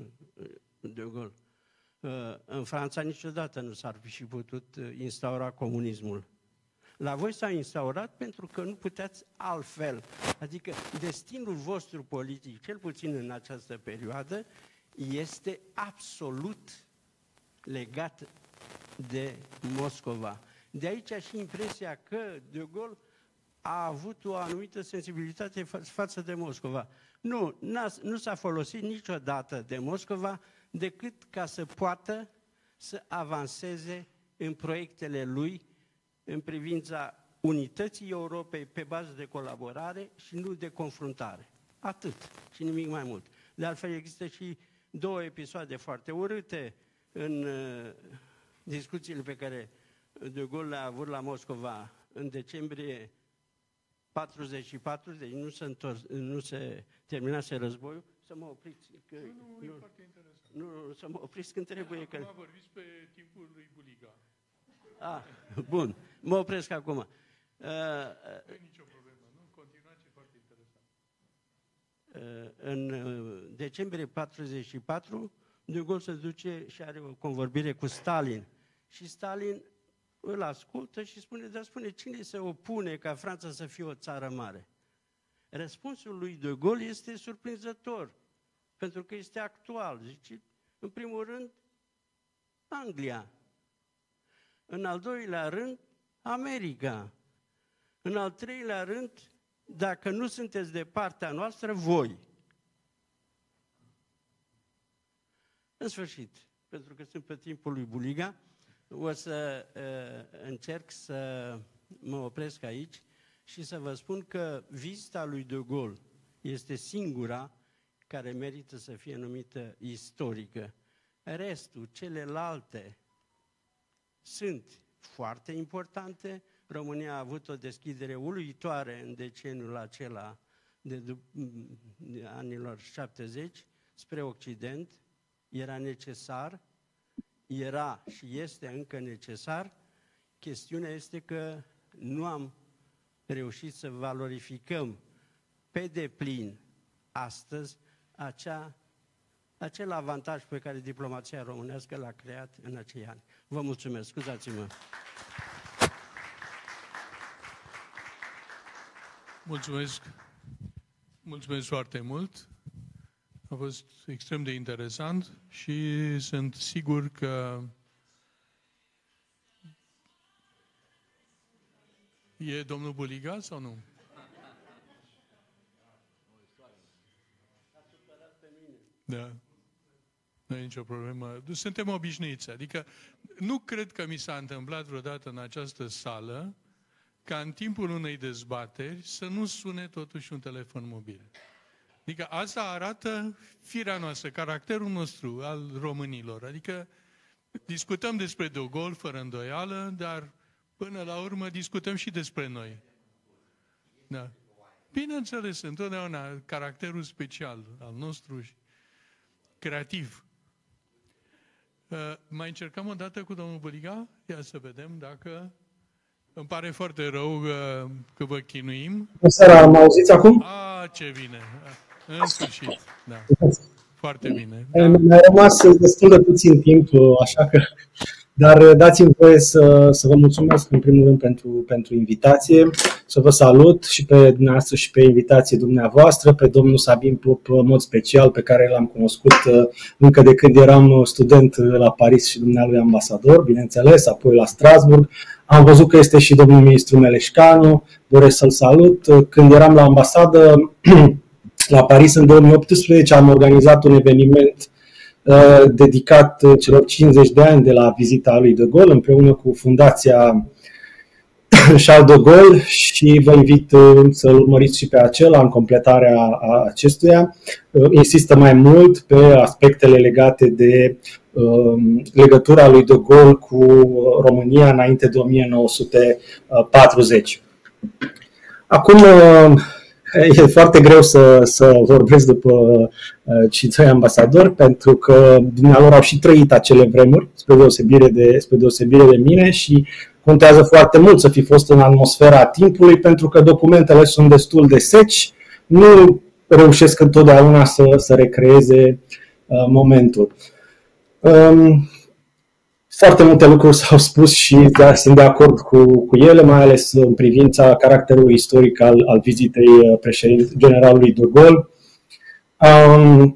De Gaulle, în Franța niciodată nu s-ar fi putut instaura comunismul. La voi s-a instaurat pentru că nu puteți altfel. Adică destinul vostru politic, cel puțin în această perioadă, este absolut legat de Moscova. De aici și impresia că De Gaulle a avut o anumită sensibilitate fa- față de Moscova. Nu, nu s-a folosit niciodată de Moscova decât ca să poată să avanseze în proiectele lui în privința unității Europei pe bază de colaborare și nu de confruntare. Atât și nimic mai mult. De altfel există și două episoade foarte urâte în uh, discuțiile pe care De Gaulle le-a avut la Moscova în decembrie patruzeci și patru, deci nu se, întors, nu se terminase războiul. Să mă opriți. Că, nu, nu, nu, e foarte interesant. Nu, să mă opriți când trebuie. Acum că... vorbiți pe timpul lui Buliga. Ah, bun, mă opresc acum. Uh, nu e nicio problemă, nu? Continuați, e foarte interesant. Uh, în uh, decembrie patruzeci și patru, De Gaulle se duce și are o convorbire cu Stalin. Și Stalin îl ascultă și spune, dar spune, cine se opune ca Franța să fie o țară mare? Răspunsul lui De Gaulle este surprinzător, pentru că este actual. Zice, în primul rând, Anglia. În al doilea rând, America. În al treilea rând, dacă nu sunteți de partea noastră, voi. În sfârșit, pentru că sunt pe timpul lui Buliga, o să uh, încerc să mă opresc aici și să vă spun că vizita lui De Gaulle este singura care merită să fie numită istorică. Restul, celelalte, sunt foarte importante. România a avut o deschidere uluitoare în deceniul acela de, de anilor șaptezeci spre Occident. Era necesar, era și este încă necesar. Chestiunea este că nu am reușit să valorificăm pe deplin astăzi acea acel avantaj pe care diplomația românească l-a creat în acei ani. Vă mulțumesc, scuzați-mă. Mulțumesc. Mulțumesc foarte mult. A fost extrem de interesant și sunt sigur că e domnul Buliga sau nu? Da. Nu e nicio problemă. Suntem obișnuiți. Adică nu cred că mi s-a întâmplat vreodată în această sală ca în timpul unei dezbateri să nu sune totuși un telefon mobil. Adică asta arată firea noastră, caracterul nostru al românilor. Adică discutăm despre De Gaulle fără îndoială, dar până la urmă discutăm și despre noi. Da. Bineînțeles, întotdeauna caracterul special al nostru și creativ. Uh, mai încercăm o dată cu domnul Buliga? Ia să vedem dacă... Îmi pare foarte rău uh, că vă chinuim. Bună seara, mă auziți acum? A, ce bine! În sfârșit, da. Foarte bine. Da. Mi-a rămas destul de puțin timp, așa că... Dar dați-mi voie să, să vă mulțumesc în primul rând pentru, pentru invitație, să vă salut și pe dumneavoastră și pe invitație dumneavoastră, pe domnul Sabin Pop, în mod special, pe care l-am cunoscut încă de când eram student la Paris și dumnealui ambasador, bineînțeles, apoi la Strasbourg. Am văzut că este și domnul ministru Meleșcanu, doresc să-l salut. Când eram la ambasadă la Paris în două mii optsprezece, am organizat un eveniment dedicat celor cincizeci de ani de la vizita lui De Gaulle, împreună cu Fundația Charles de Gaulle, și vă invit să-l urmăriți și pe acela în completarea acestuia. Insistă mai mult pe aspectele legate de legătura lui De Gaulle cu România înainte de o mie nouă sute patruzeci. Acum, e foarte greu să, să vorbesc după cei doi ambasadori, pentru că dumnealor au și trăit acele vremuri, spre deosebire de, spre deosebire de mine, și contează foarte mult să fi fost în atmosfera timpului, pentru că documentele sunt destul de seci, nu reușesc întotdeauna să, să recreeze uh, momentul. Um, Foarte multe lucruri s-au spus și da, sunt de acord cu, cu ele, mai ales în privința caracterului istoric al, al vizitei președintelui generalului De Gaulle. Um,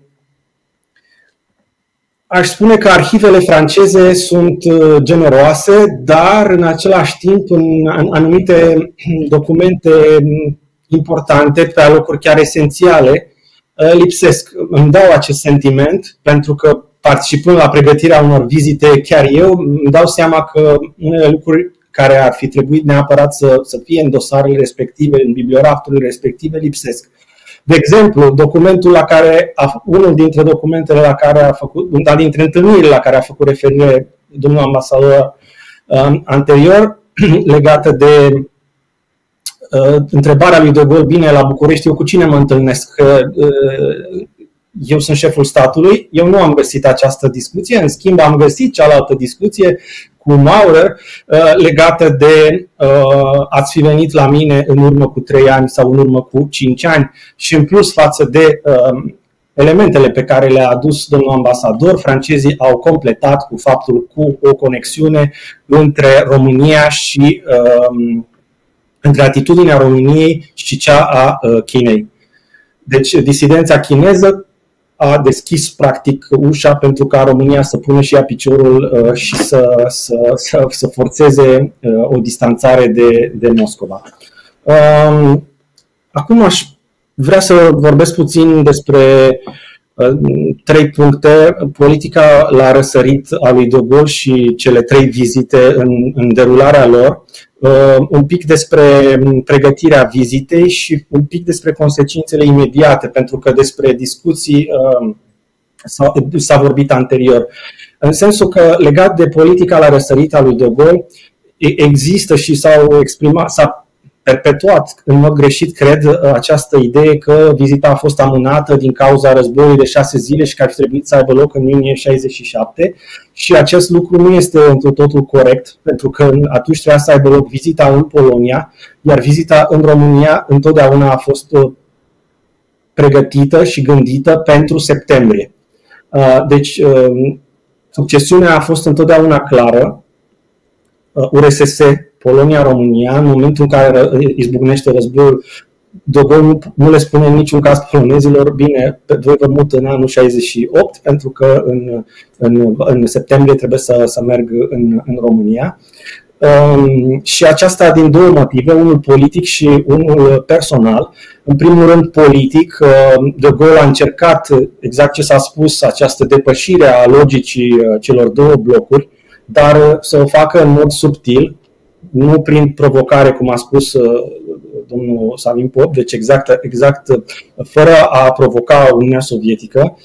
aș spune că arhivele franceze sunt generoase, dar în același timp în anumite documente importante, pe alocuri chiar esențiale, lipsesc. Îmi dau acest sentiment pentru că, participând la pregătirea unor vizite chiar eu, îmi dau seama că unele lucruri care ar fi trebuit neapărat să, să fie în dosarele respective, în bibliorafturile respective, lipsesc. De exemplu, documentul la care a, unul dintre documentele la care a făcut, una dintre întâlnirile la care a făcut referire domnul ambasador uh, anterior, legată de uh, întrebarea lui De Gaulle: bine, la București eu cu cine mă întâlnesc? Uh, Eu sunt șeful statului, eu nu am găsit această discuție, în schimb am găsit cealaltă discuție cu Maurer legată de ați fi venit la mine în urmă cu trei ani sau în urmă cu cinci ani, și în plus față de elementele pe care le-a adus domnul ambasador, francezii au completat cu faptul cu o conexiune între România și între atitudinea României și cea a Chinei. Deci disidența chineză a deschis practic ușa pentru ca România să pună și ea piciorul și să, să, să, să forțeze o distanțare de, de Moscova. Acum aș vrea să vorbesc puțin despre trei puncte: politica la răsărit a lui De Gaulle și cele trei vizite în, în derularea lor, un pic despre pregătirea vizitei și un pic despre consecințele imediate, pentru că despre discuții s-a vorbit anterior. În sensul că, legat de politica la răsărit a lui De Gaulle, există și s-au exprimat, s-a perpetuat în mod greșit, cred, această idee că vizita a fost amânată din cauza războiului de șase zile și că ar fi trebuit să aibă loc în iunie șaizeci și șapte, și acest lucru nu este întru totul corect, pentru că atunci trebuia să aibă loc vizita în Polonia, iar vizita în România întotdeauna a fost pregătită și gândită pentru septembrie. Deci, succesiunea a fost întotdeauna clară. U R S S, Polonia, România, în momentul în care izbucnește războiul, De Gaulle nu, nu le spune în niciun caz polonezilor, bine, voi vă mut în anul șaizeci și opt, pentru că în, în, în septembrie trebuie să, să merg în, în România. Um, și aceasta din două motive, unul politic și unul personal. În primul rând politic, De Gaulle a încercat, exact ce s-a spus, această depășire a logicii celor două blocuri, dar să o facă în mod subtil, nu prin provocare, cum a spus domnul Savin Pop, deci exact, exact fără a provoca Uniunea Sovietică,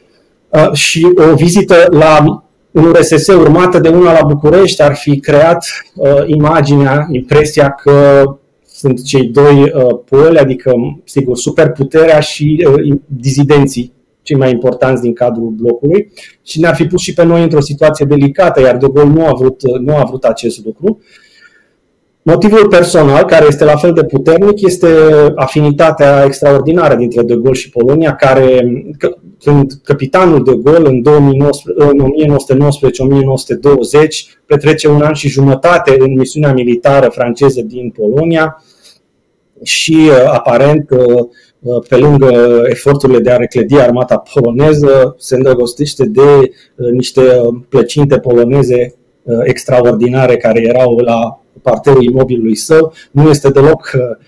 și o vizită la un R S S urmată de una la București ar fi creat imaginea, impresia că sunt cei doi poli, adică, sigur, superputerea și dizidenții, cei mai importanți din cadrul blocului, și ne-ar fi pus și pe noi într-o situație delicată, iar De Gaulle nu a vrut, nu a vrut acest lucru. Motivul personal, care este la fel de puternic, este afinitatea extraordinară dintre De Gaulle și Polonia, care, când capitanul De Gaulle în, două mii nouăsprezece, în o mie nouă sute nouăsprezece - o mie nouă sute douăzeci petrece un an și jumătate în misiunea militară franceză din Polonia și, aparent, pe lângă eforturile de a reclădi armata poloneză, se îndrăgostește de niște plăcinte poloneze extraordinare care erau la parterul imobilului său. Nu este deloc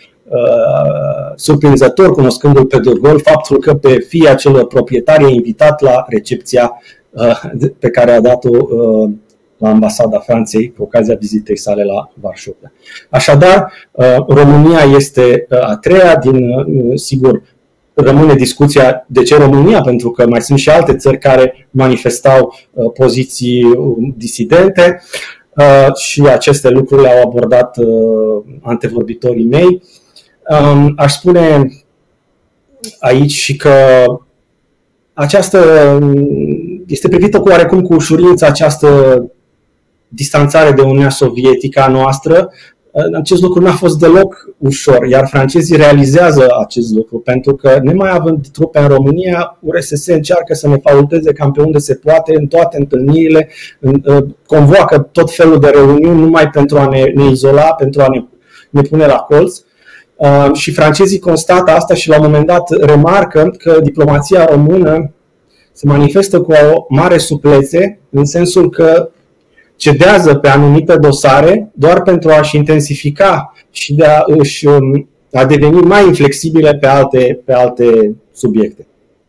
uh, surprinzător, cunoscându-l pe De Gaulle, faptul că pe fia celor proprietari e invitat la recepția uh, pe care a dat-o uh, la ambasada Franței cu ocazia vizitei sale la Varșovia. Așadar, uh, România este uh, a treia, din, uh, sigur, rămâne discuția de ce România, pentru că mai sunt și alte țări care manifestau uh, poziții uh, disidente. Uh, și aceste lucruri le-au abordat uh, antevorbitorii mei. Um, aș spune aici și că această, este privită cu oarecum cu ușurință această distanțare de Uniunea Sovietică a noastră. Acest lucru n-a fost deloc ușor, iar francezii realizează acest lucru, pentru că, nemai având trupe în România, U R S S încearcă să ne faulteze cam pe unde se poate, în toate întâlnirile, convoacă tot felul de reuniuni numai pentru a ne, ne izola, pentru a ne, ne pune la colț. Și francezii constată asta și la un moment dat remarcă că diplomația română se manifestă cu o mare suplețe, în sensul că cedează pe anumite dosare doar pentru a-și intensifica și de a, își, a deveni mai inflexibile pe alte, pe alte subiecte.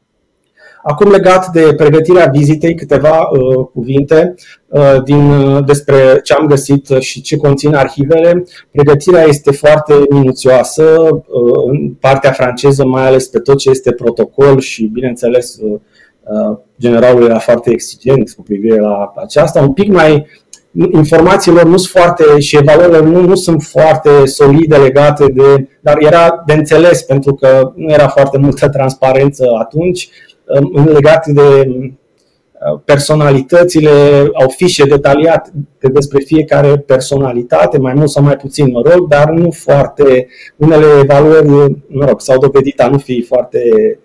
Acum, legat de pregătirea vizitei, câteva uh, cuvinte uh, din, uh, despre ce am găsit și ce conțin arhivele. Pregătirea este foarte minuțioasă, uh, în partea franceză, mai ales pe tot ce este protocol și, bineînțeles, uh, generalul era foarte exigent cu privire la aceasta, un pic mai, informațiilor nu sunt foarte și evaluările nu, nu sunt foarte solide legate de, dar era de înțeles pentru că nu era foarte multă transparență atunci, legate de personalitățile, au fișe detaliate despre fiecare personalitate, mai mult sau mai puțin, mă rog, dar nu foarte, unele evaluări, mă rog, s-au dovedit a nu fi foarte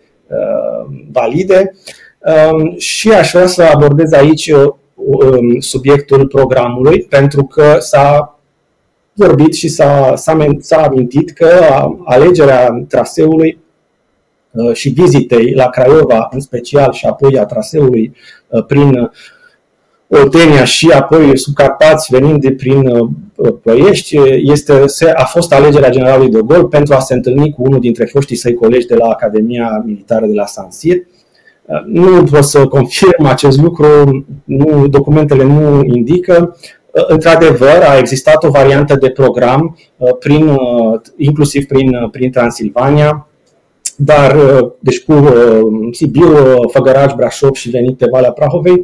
uh, valide. Um, și aș vrea să abordez aici um, subiectul programului, pentru că s-a vorbit și s-a, s-a amintit că alegerea traseului uh, și vizitei la Craiova în special și apoi a traseului uh, prin Oltenia și apoi sub Carpați venind de prin uh, Ploiești este, se, a fost alegerea generalului De Gaulle pentru a se întâlni cu unul dintre foștii săi colegi de la Academia Militară de la Saint-Cyr. Nu pot să confirm acest lucru, nu, documentele nu indică. Într-adevăr, a existat o variantă de program, prin, inclusiv prin, prin Transilvania, dar deci cu Sibiu, Făgăraș, Brașov și venit pe Valea Prahovei,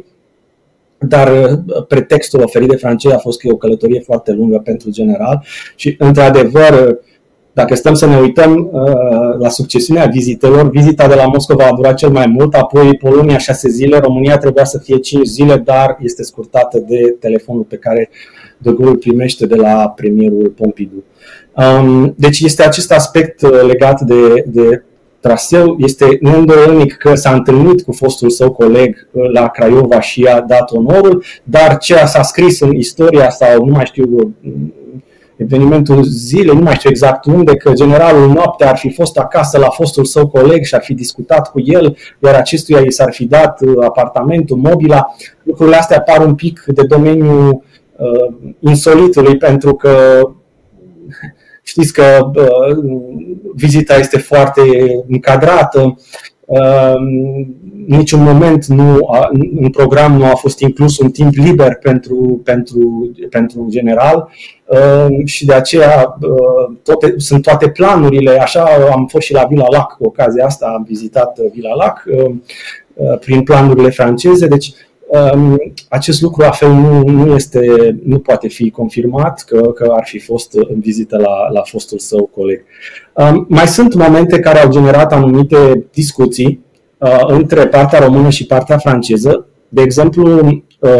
dar pretextul oferit de francezi a fost că e o călătorie foarte lungă pentru general și, într-adevăr, dacă stăm să ne uităm uh, la succesiunea vizitelor, vizita de la Moscova a durat cel mai mult, apoi Polonia șase zile, România trebuia să fie cinci zile, dar este scurtată de telefonul pe care De Gaulle îl primește de la premierul Pompidou. Um, deci este acest aspect legat de, de traseu. Este neîndoielnic că s-a întâlnit cu fostul său coleg la Craiova și i-a dat onorul, dar ce s-a scris în istoria sau nu mai știu evenimentul zilei, nu mai știu exact unde, că generalul noaptea ar fi fost acasă la fostul său coleg și ar fi discutat cu el, iar acestuia i s-ar fi dat apartamentul, mobila. Lucrurile astea par un pic de domeniul uh, insolitului, pentru că știți că uh, vizita este foarte încadrată, uh, niciun moment nu a, în program nu a fost inclus un timp liber pentru, pentru, pentru general uh, și de aceea uh, toate, sunt toate planurile, așa am fost și la Villa Lac cu ocazia asta, am vizitat Villa Lac uh, uh, prin planurile franceze, deci acest lucru la fel nu, nu, este, nu poate fi confirmat că, că ar fi fost în vizită la, la fostul său coleg. Mai sunt momente care au generat anumite discuții între partea română și partea franceză. De exemplu,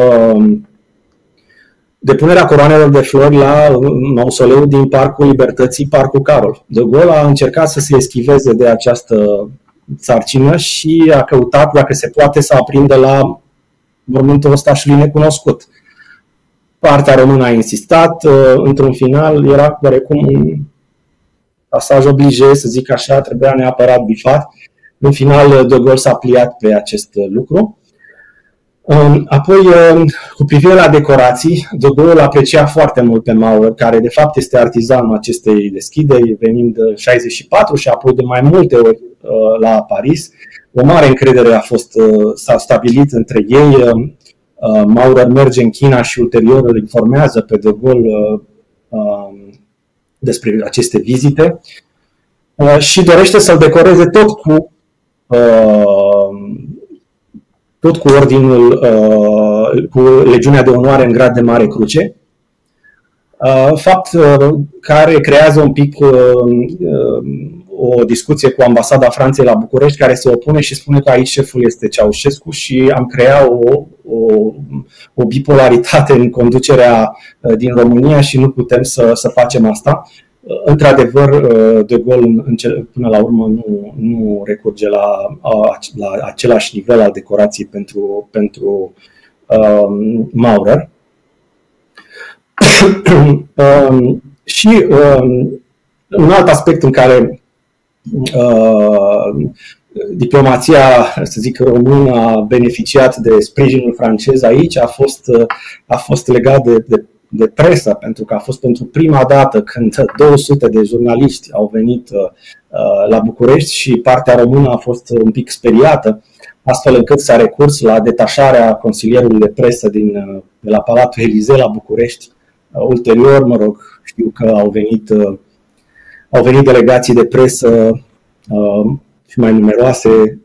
depunerea coroanelor de flori la mausoleul din Parcul Libertății, Parcul Carol. De Gaulle a încercat să se eschiveze de această sarcină și a căutat, dacă se poate, să aprindă la mormântul ostașului necunoscut. Partea română a insistat, într-un final era oarecum un pasaj oblige, să zic așa, trebuia neapărat bifat. În final, de Gaulle s-a pliat pe acest lucru. Apoi, cu privire la decorații, de Gaulle aprecia foarte mult pe Maurer, care de fapt este artizanul acestei deschideri, venind în șaizeci și patru și apoi de mai multe ori la Paris. O mare încredere a fost, s-a stabilit între ei. Maurer merge în China și ulterior îl informează pe de Gaulle despre aceste vizite și dorește să-l decoreze tot cu tot cu ordinul, cu legiunea de onoare în grad de mare cruce, fapt care creează un pic o discuție cu ambasada Franței la București, care se opune și spune că aici șeful este Ceaușescu și am creat o, o, o bipolaritate în conducerea din România și nu putem să, să facem asta. Într-adevăr, de Gaulle până la urmă nu, nu recurge la, la același nivel al decorației pentru, pentru um, Maurer. um, și um, un alt aspect în care uh, diplomația, să zic, română a beneficiat de sprijinul francez aici a fost, a fost legat de, de de presă, pentru că a fost pentru prima dată când două sute de jurnaliști au venit uh, la București și partea română a fost un pic speriată, astfel încât s-a recurs la detașarea consilierului de presă din, de la Palatul Elisee la București. Uh, ulterior, mă rog, știu că au venit, uh, au venit delegații de presă uh, și mai numeroase.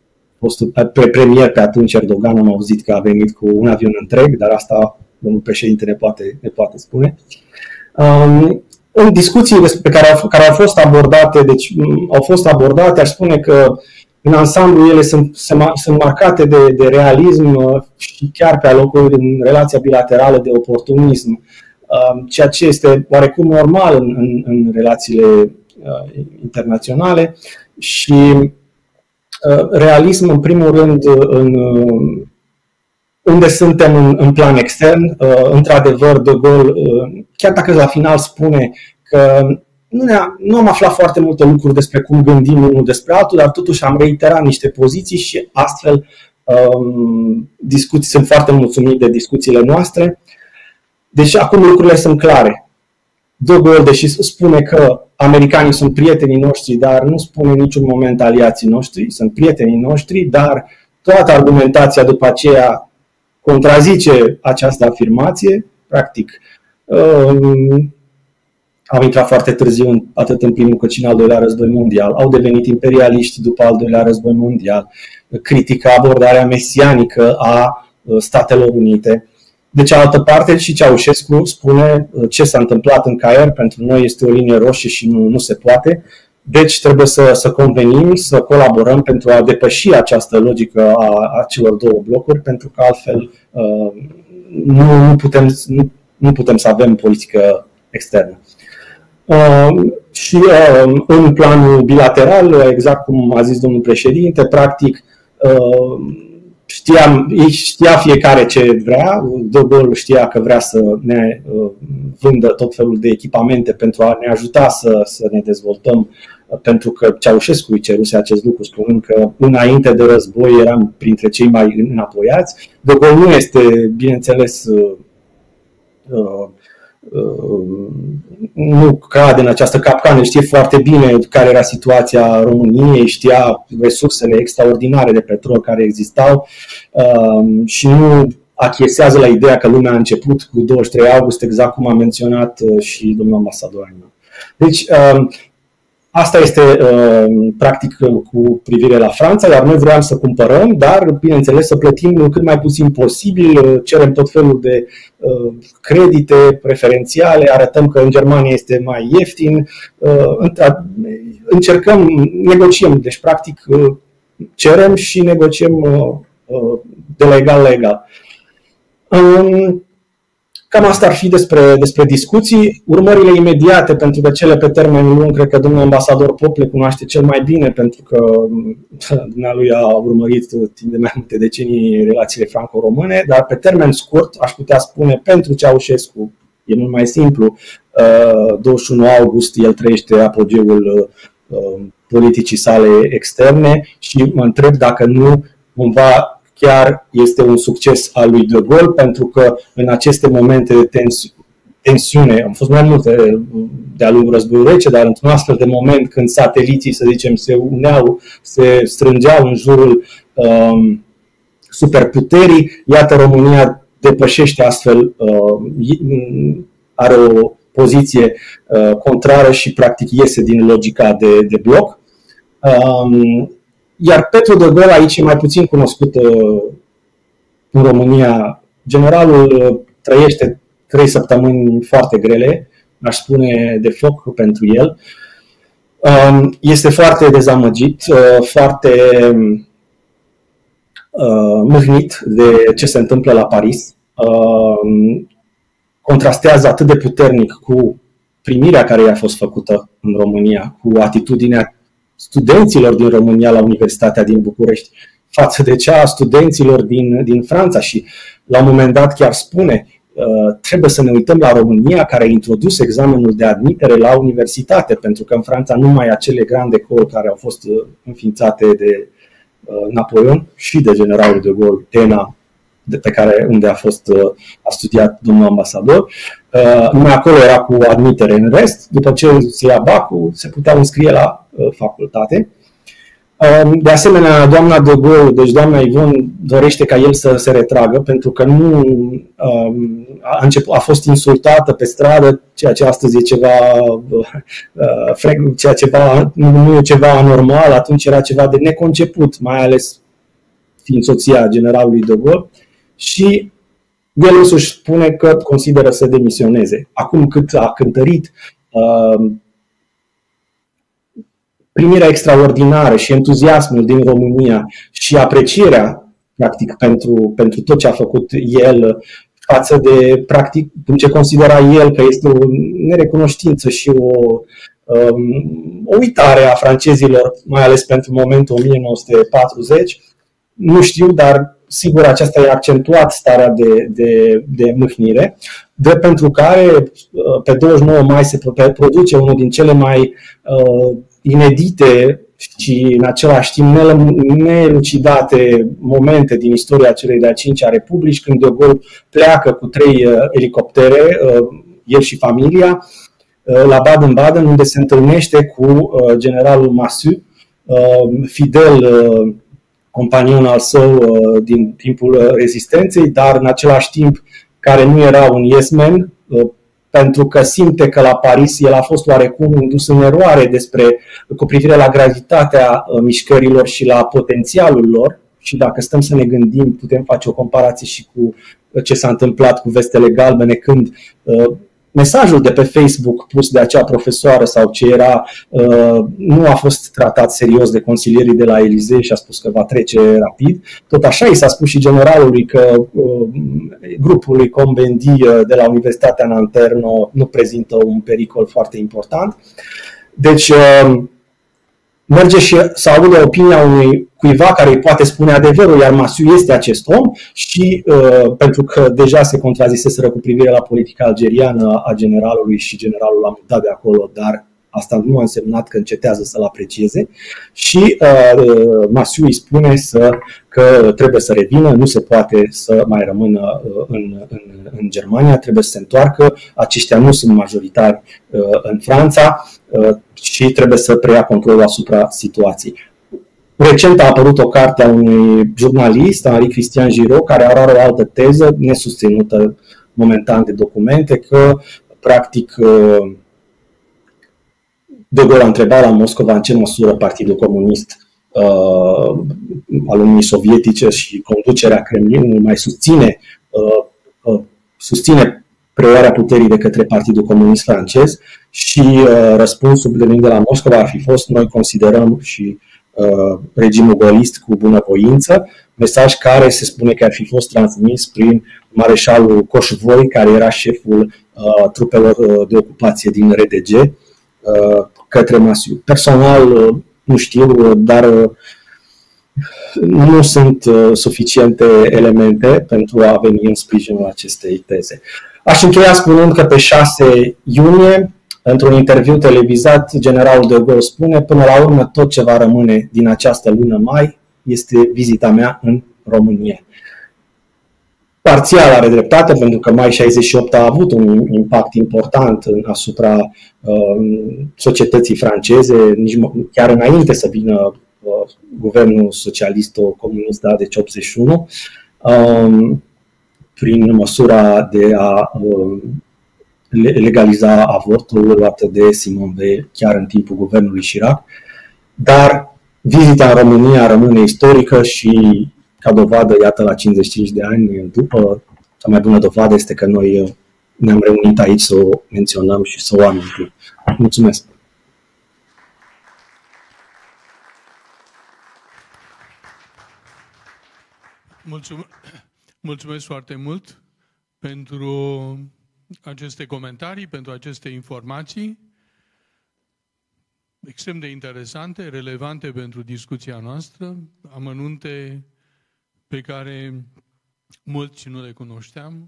Pe premier pe atunci Erdogan am auzit că a venit cu un avion întreg, dar asta domnul președinte ne poate, ne poate spune. Um, în discuțiile pe care au, care au fost abordate, deci au fost abordate, aș spune că în ansamblu ele sunt, sunt marcate de, de realism și chiar pe alocuri în relația bilaterală de oportunism, um, ceea ce este oarecum normal în, în, în relațiile uh, internaționale și uh, realism în primul rând în uh, unde suntem în, în plan extern. Uh, într-adevăr, de Gaulle, uh, chiar dacă la final spune că nu, nu am aflat foarte multe lucruri despre cum gândim unul despre altul, dar totuși am reiterat niște poziții și astfel um, discuții, sunt foarte mulțumit de discuțiile noastre. Deci acum lucrurile sunt clare. De Gaulle, deși spune că americanii sunt prietenii noștri, dar nu spune în niciun moment aliații noștri, sunt prietenii noștri, dar toată argumentația după aceea contrazice această afirmație. Practic, um, au intrat foarte târziu, atât în primul cât și în al doilea război mondial, au devenit imperialiști după al doilea război mondial, critică abordarea mesianică a Statelor Unite. De cealaltă parte, și Ceaușescu spune ce s-a întâmplat în Caier, pentru noi este o linie roșie și nu, nu se poate. Deci trebuie să, să convenim, să colaborăm pentru a depăși această logică a, a celor două blocuri, pentru că altfel uh, nu, nu, putem, nu, nu putem să avem politică externă. Și în planul bilateral, exact cum a zis domnul președinte, practic știa, știa fiecare ce vrea. De Gaulle știa că vrea să ne vândă tot felul de echipamente pentru a ne ajuta să, să ne dezvoltăm, pentru că Ceaușescu îi ceruse acest lucru, spunând că înainte de război eram printre cei mai înapoiați. De Gaulle nu este, bineînțeles, nu cade în această capcană, știe foarte bine care era situația României, știa resursele extraordinare de petrol care existau și nu achiesează la ideea că lumea a început cu douăzeci și trei august, exact cum a menționat și domnul ambasador. Deci, asta este practic cu privire la Franța, iar noi vreau să cumpărăm, dar bineînțeles să plătim cât mai puțin posibil, cerem tot felul de credite preferențiale, arătăm că în Germania este mai ieftin, încercăm, negociem, deci practic cerem și negociem de la egal la egal. Cam asta ar fi despre, despre discuții. Urmările imediate pentru că cele pe termen lung, cred că domnul ambasador Pop le cunoaște cel mai bine, pentru că dumnealui a urmărit timp de mai multe decenii relațiile franco-române, dar pe termen scurt aș putea spune pentru Ceaușescu, e mult mai simplu, douăzeci și unu august el trăiește apogeul politicii sale externe și mă întreb dacă nu cumva chiar este un succes al lui De Gaulle, pentru că în aceste momente de tensi tensiune, am fost mai multe de-a lungul războiului rece, dar într-un astfel de moment când sateliții, să zicem, se uneau, se strângeau în jurul um, superputerii, iată România depășește astfel, uh, are o poziție uh, contrară și practic iese din logica de, de bloc. Um, Iar Petru de Gaulle aici e mai puțin cunoscut în România. Generalul trăiește trei săptămâni foarte grele, aș spune de foc pentru el. Este foarte dezamăgit, foarte mâhnit de ce se întâmplă la Paris. Contrastează atât de puternic cu primirea care i-a fost făcută în România, cu atitudinea studenților din România la Universitatea din București față de cea a studenților din, din Franța și la un moment dat chiar spune uh, trebuie să ne uităm la România care a introdus examenul de admitere la universitate, pentru că în Franța nu mai acele grande école care au fost uh, înființate de uh, Napoleon și de generalul de Gaulle, E N A, de pe care, unde a fost uh, a studiat domnul ambasador. Uh, numai acolo era cu admitere. În rest, după ce se ia bacul, se putea înscrie la uh, facultate. Uh, de asemenea, doamna de Gaulle, deci doamna Ivon, dorește ca el să se retragă, pentru că nu uh, a, început, a fost insultată pe stradă, ceea ce astăzi e ceva, uh, ceea ceva nu, nu e ceva anormal, atunci era ceva de neconceput, mai ales fiind soția generalului de Gaulle. Și el însuși spune că consideră să demisioneze. Acum cât a cântărit uh, primirea extraordinară și entuziasmul din România și aprecierea, practic, pentru, pentru tot ce a făcut el față de, practic, ce considera el că este o nerecunoștință și o, um, o uitare a francezilor, mai ales pentru momentul o mie nouă sute patruzeci. Nu știu, dar sigur aceasta i-a accentuat starea de, de, de mâhnire, de pentru care pe douăzeci și nouă mai se produce unul din cele mai uh, inedite și în același timp nelucidate momente din istoria celei de-a cincea Republici, când De Gaulle pleacă cu trei uh, elicoptere, uh, el și familia, uh, la Baden-Baden, unde se întâlnește cu uh, generalul Massu, uh, fidel uh, companion al său uh, din timpul rezistenței, dar în același timp care nu era un yes man, uh, pentru că simte că la Paris el a fost oarecum indus în eroare despre, cu privire la gravitatea uh, mișcărilor și la potențialul lor. Și dacă stăm să ne gândim, putem face o comparație și cu ce s-a întâmplat cu vestele galbene, când uh, mesajul de pe Facebook pus de acea profesoară sau ce era nu a fost tratat serios de consilierii de la Elysee și a spus că va trece rapid. Tot așa i s-a spus și generalului că grupului Combendit de la Universitatea Nanterre nu prezintă un pericol foarte important. Deci merge și să audă opinia unui cuiva care îi poate spune adevărul, iar Massieu este acest om și uh, pentru că deja se contraziseseră cu privire la politica algeriană a generalului și generalul l-a mutat de acolo, dar asta nu a însemnat că încetează să-l aprecieze și uh, Massieu îi spune să, că trebuie să revină, nu se poate să mai rămână uh, în, în, în Germania, trebuie să se întoarcă, aceștia nu sunt majoritari uh, în Franța uh, și trebuie să preia controlul asupra situației. Recent a apărut o carte a unui jurnalist, Henri Christian Giraud, care are o altă teză, nesusținută momentan de documente, că practic De Gaulle a întrebat la Moscova în ce măsură Partidul Comunist uh, al Uniunii Sovietice și conducerea Kremlinului mai susține, uh, uh, susține preluarea puterii de către Partidul Comunist francez și uh, răspunsul venit de la Moscova ar fi fost: noi considerăm și uh, regimul golist cu bunăvoință, mesaj care se spune că ar fi fost transmis prin mareșalul Coșvoi, care era șeful uh, trupelor uh, de ocupație din R D G, uh, către Massieu. Personal uh, nu știu, dar uh, nu sunt uh, suficiente elemente pentru a veni în sprijinul acestei teze. Aș încheia spunând că pe șase iunie, într-un interviu televizat, generalul de Gaulle spune: până la urmă, tot ce va rămâne din această lună mai este vizita mea în România. Parțial are dreptate, pentru că mai șaizeci și opt a avut un impact important asupra uh, societății franceze, nici chiar înainte să vină uh, guvernul socialist-comunist, da, deci optzeci și unu, uh, prin măsura de a uh, legaliza avortul luată de Simone Veil chiar în timpul guvernului Chirac. Dar vizita în România rămâne istorică și, ca dovadă, iată, la cincizeci și cinci de ani după, cea mai bună dovadă este că noi ne-am reunit aici să o menționăm și să o amintim. Mulțumesc! Mulțumesc, mulțumesc foarte mult pentru aceste comentarii, pentru aceste informații extrem de interesante, relevante pentru discuția noastră, amănunte pe care mulți nu le cunoșteam.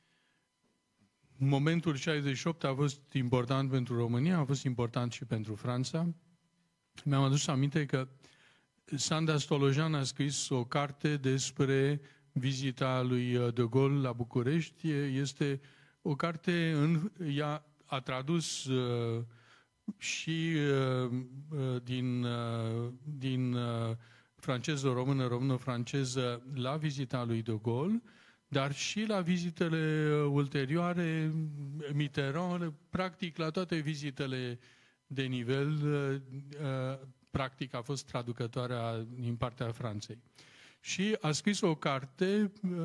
Momentul șaizeci și opt a fost important pentru România, a fost important și pentru Franța. Mi-am adus aminte că Sanda Stolojan a scris o carte despre vizita lui De Gaulle la București. Este o carte, în, ea a tradus uh, și uh, din, uh, din uh, franceză-română, română-franceză la vizita lui De Gaulle, dar și la vizitele ulterioare, Mitterrand, practic la toate vizitele de nivel, uh, practic a fost traducătoarea din partea Franței. Și a scris o carte uh,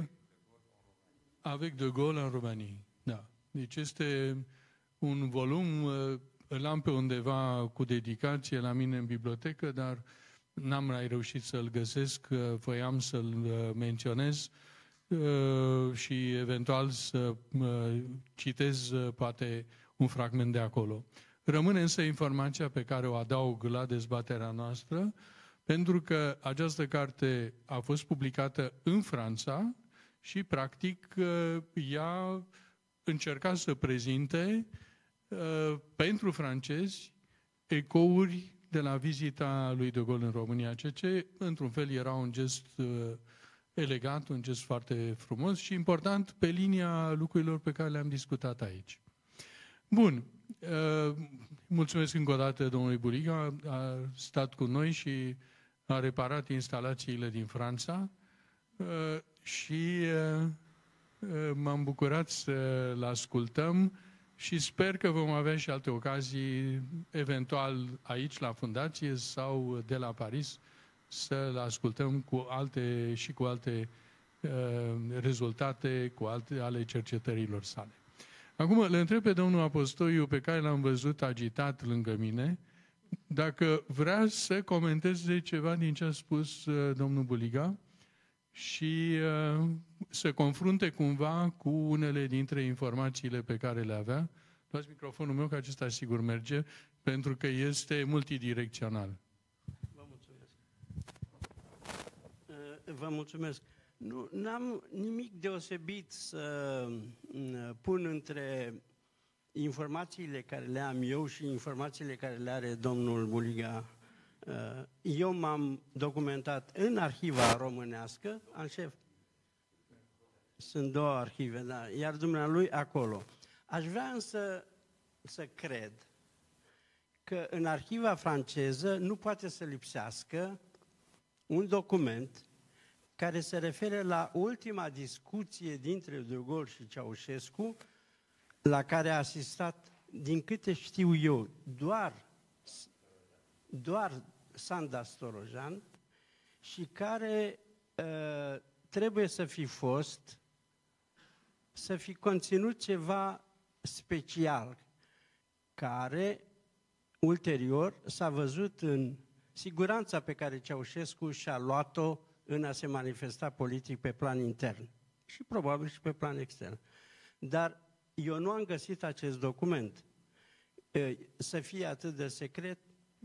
Avec De Gaulle în România. Da. Deci este un volum, îl am pe undeva cu dedicație la mine în bibliotecă, dar n-am mai reușit să-l găsesc, voiam să-l menționez și eventual să citez poate un fragment de acolo. Rămâne însă informația pe care o adaug la dezbaterea noastră, pentru că această carte a fost publicată în Franța și, practic, ea încerca să prezinte uh, pentru francezi ecouri de la vizita lui De Gaulle în România, ceea ce, într-un fel, era un gest uh, elegant, un gest foarte frumos și important pe linia lucrurilor pe care le-am discutat aici. Bun. Uh, mulțumesc încă o dată domnului Buliga, a stat cu noi și a reparat instalațiile din Franța uh, și uh, m-am bucurat să-l ascultăm și sper că vom avea și alte ocazii, eventual aici la Fundație sau de la Paris, să-l ascultăm cu alte și cu alte uh, rezultate, cu alte ale cercetărilor sale. Acum le întreb pe domnul Apostoiu, pe care l-am văzut agitat lângă mine, dacă vrea să comenteze ceva din ce a spus uh, domnul Buliga și uh, să confrunte cumva cu unele dintre informațiile pe care le avea. Luați microfonul meu, că acesta sigur merge, pentru că este multidirecțional. Vă mulțumesc. Vă mulțumesc. Nu am nimic deosebit să pun între informațiile care le am eu și informațiile care le are domnul Buliga. Eu m-am documentat în arhiva românească, în șef. Sunt două arhive, da, iar dumnealui acolo. Aș vrea însă să cred că în arhiva franceză nu poate să lipsească un document care se referă la ultima discuție dintre De Gaulle și Ceaușescu, la care a asistat, din câte știu eu, doar, doar Sanda Stolojan și care uh, trebuie să fi fost, să fi conținut ceva special, care ulterior s-a văzut în siguranța pe care Ceaușescu și-a luat-o în a se manifesta politic pe plan intern și probabil și pe plan extern. Dar eu nu am găsit acest document. Să fie atât de secret,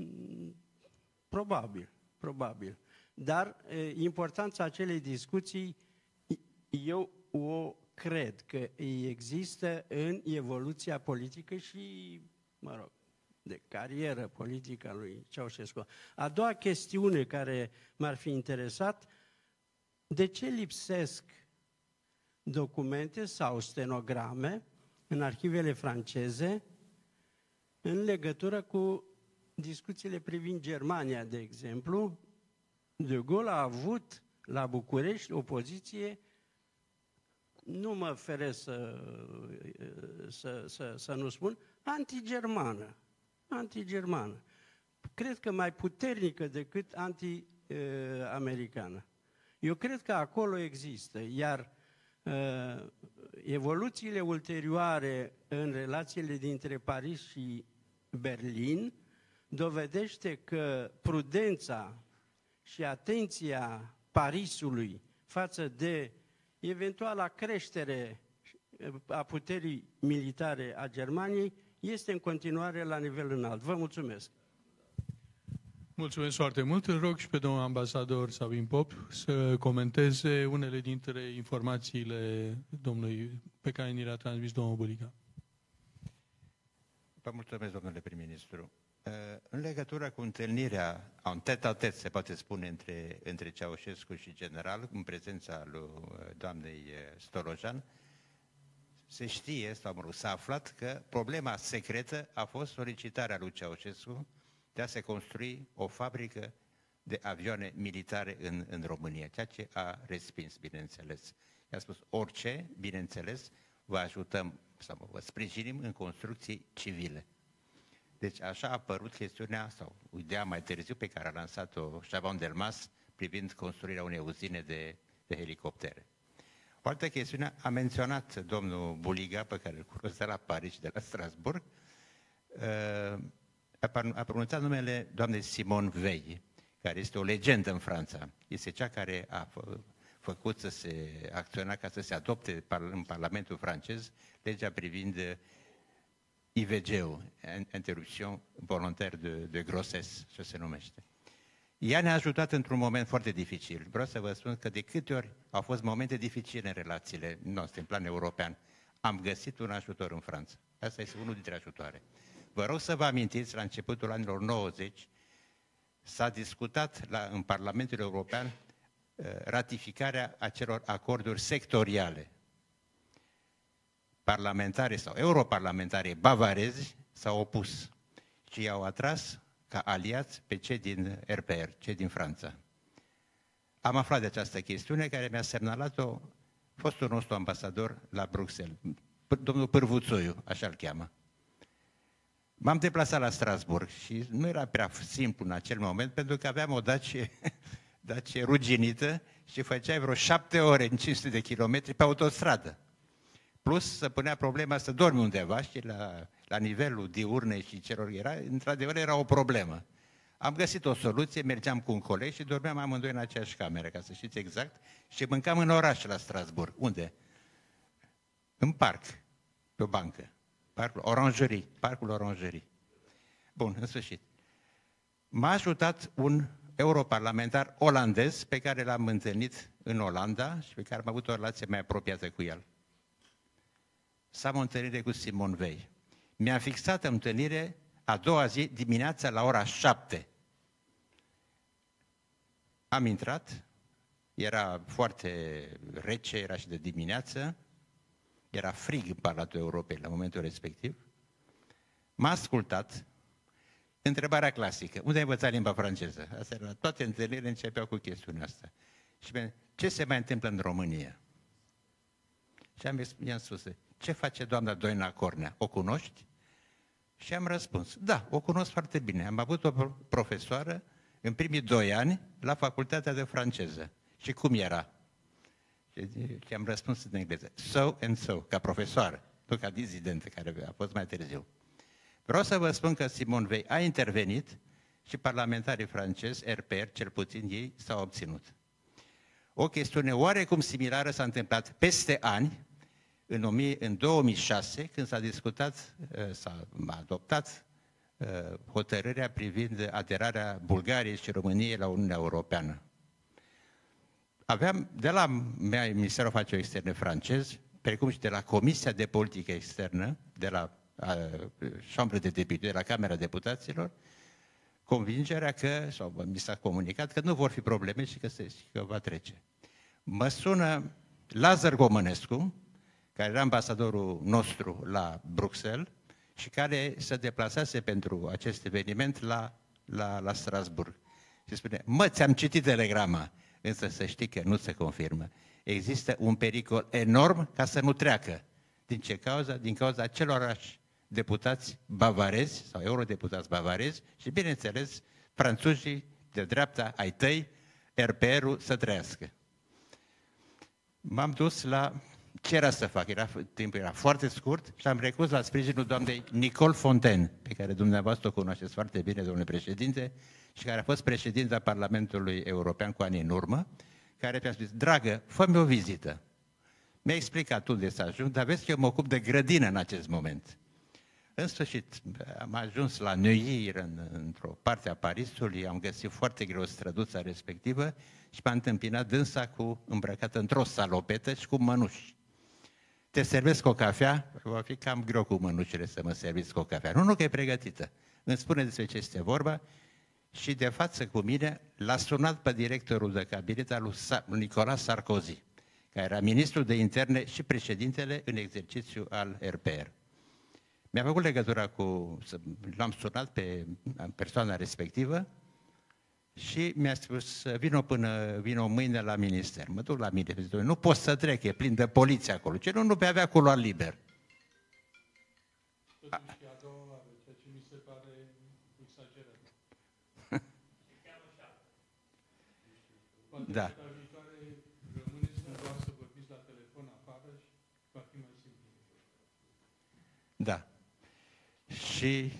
probabil, probabil. Dar importanța acelei discuții, eu o cred că există în evoluția politică și, mă rog, de carieră politică a lui Ceaușescu. A doua chestiune care m-ar fi interesat, de ce lipsesc documente sau stenograme în arhivele franceze în legătură cu discuțiile privind Germania, de exemplu? De Gaulle a avut la București o poziție, nu mă feresc să, să, să, să nu spun, antigermană. antigermană. Cred că mai puternică decât anti-americană. Eu cred că acolo există, iar uh, evoluțiile ulterioare în relațiile dintre Paris și Berlin dovedește că prudența și atenția Parisului față de eventuala creștere a puterii militare a Germaniei este în continuare la nivel înalt. Vă mulțumesc! Mulțumesc foarte mult. Îl rog și pe domnul ambasador Sabin Pop să comenteze unele dintre informațiile domnului pe care ni le-a transmis domnul Buliga. Vă mulțumesc, domnule prim-ministru. În legătură cu întâlnirea, un tet-a-tet, se poate spune, între, între Ceaușescu și general, în prezența lui doamnei Stolojan, se știe, sau mă rog, s-a aflat că problema secretă a fost solicitarea lui Ceaușescu de a se construi o fabrică de avioane militare în, în România, ceea ce a respins, bineînțeles. I-a spus, orice, bineînțeles, vă ajutăm sau vă sprijinim în construcții civile. Deci așa a apărut chestiunea, sau ideea mai târziu pe care a lansat-o Chaban Delmas privind construirea unei uzine de, de helicoptere. O altă chestiune a menționat domnul Buliga, pe care îl cunosc de la Paris și de la Strasbourg, a pronunțat numele doamnei Simone Veil, care este o legendă în Franța. Este cea care a fă, făcut să se acționa ca să se adopte în Parlamentul francez legea privind I V G-ul, interruption volontaire de, de grossesse, ce se numește. Ea ne-a ajutat într-un moment foarte dificil. Vreau să vă spun că de câte ori au fost momente dificile în relațiile noastre, în plan european, am găsit un ajutor în Franța. Asta este unul dintre ajutoare. Vă rog să vă amintiți, la începutul anilor nouăzeci, s-a discutat la, în Parlamentul European ratificarea acelor acorduri sectoriale. Parlamentare sau europarlamentare bavarezi s-au opus și i-au atras ca aliați pe cei din R P R, cei din Franța. Am aflat de această chestiune care mi-a semnalat-o fostul nostru ambasador la Bruxelles, domnul Pârvuțoiu, așa-l cheamă. M-am deplasat la Strasbourg și nu era prea simplu în acel moment, pentru că aveam o Dacie, Dacie ruginită și făceai vreo șapte ore în cinci sute de kilometri pe autostradă. Plus să punea problema să dormi undeva și la, la nivelul diurnei și celor era, într-adevăr era o problemă. Am găsit o soluție, mergeam cu un coleg și dormeam amândoi în aceeași cameră, ca să știți exact, și mâncam în oraș la Strasbourg. Unde? În parc, pe o bancă. Parcul Orangerie, parcul Orangerie. Bun, în sfârșit. M-a ajutat un europarlamentar olandez pe care l-am întâlnit în Olanda și pe care am avut o relație mai apropiată cu el. Să am o întâlnire cu Simone Weil. Mi-a fixat întâlnire a doua zi dimineața la ora șapte. Am intrat, era foarte rece, era și de dimineață, era frig în Palatul Europei la momentul respectiv. M-a ascultat. Întrebarea clasică, unde ai învățat limba franceză? Asta era, toate întâlnirile începeau cu chestiunea asta. Și bine, ce se mai întâmplă în România? Și am, i-am spus, ce face doamna Doina Cornea? O cunoști? Și am răspuns, da, o cunosc foarte bine. Am avut o profesoară în primii doi ani la facultatea de franceză. Și cum era? Și am răspuns în engleză, so and so, ca profesoară, nu ca dizidentă, care a fost mai târziu. Vreau să vă spun că Simone Weil a intervenit și parlamentarii francezi, R P R, cel puțin ei, s-au obținut. O chestiune oarecum similară s-a întâmplat peste ani, în două mii șase, când s-a discutat, s-a adoptat hotărârea privind aderarea Bulgariei și României la Uniunea Europeană. Aveam de la Ministerul Afacerilor Externe francez, precum și de la Comisia de Politică Externă, de la Chambre de Députés, de la Camera Deputaților, convingerea că, sau mi s-a comunicat, că nu vor fi probleme și că, se, că va trece. Mă sună Lazar Gomănescu, care era ambasadorul nostru la Bruxelles și care se deplasase pentru acest eveniment la, la, la Strasbourg. Și spune, mă, ți-am citit telegrama, însă să știi că nu se confirmă. Există un pericol enorm ca să nu treacă. Din ce cauza? Din cauza celorași deputați bavarezi sau eurodeputați bavarezi și, bineînțeles, franțuzii de dreapta ai tăi, R P R-ul să trăiască. M-am dus la ce era să fac, era, timpul era foarte scurt și am recurs la sprijinul doamnei Nicole Fontaine, pe care dumneavoastră o cunoașteți foarte bine, domnule președinte, și care a fost președinta Parlamentului European cu ani în urmă, care mi-a spus, dragă, fă-mi o vizită. Mi-a explicat unde să ajung, dar vezi că eu mă ocup de grădină în acest moment. În sfârșit, am ajuns la Neuilly, în, într-o parte a Parisului, am găsit foarte greu străduța respectivă și m-a întâmpinat dânsa cu, îmbrăcată într-o salopetă și cu mănuși. Te servesc o cafea? Va fi cam greu cu mănușile să mă serviți cu o cafea. Nu, nu, că e pregătită. Îmi spune despre ce este vorba și de față cu mine l-a sunat pe directorul de cabinet al lui Nicolas Sarkozy, care era ministrul de interne și președintele în exercițiu al R P R. Mi-a făcut legătura cu, l-am sunat pe persoana respectivă și mi-a spus, vino până, vino mâine la minister. Mă duc la minister, nu pot să trec, e plin de poliție acolo. Ce nu, nu pe avea culoar liber. Totuși, a doua oară, ceea ce mi se pare exagerat. Poate Da. data viitoare rămâneți cumva să vorbiți la telefon afară și va fi mai simplu. Da. Și,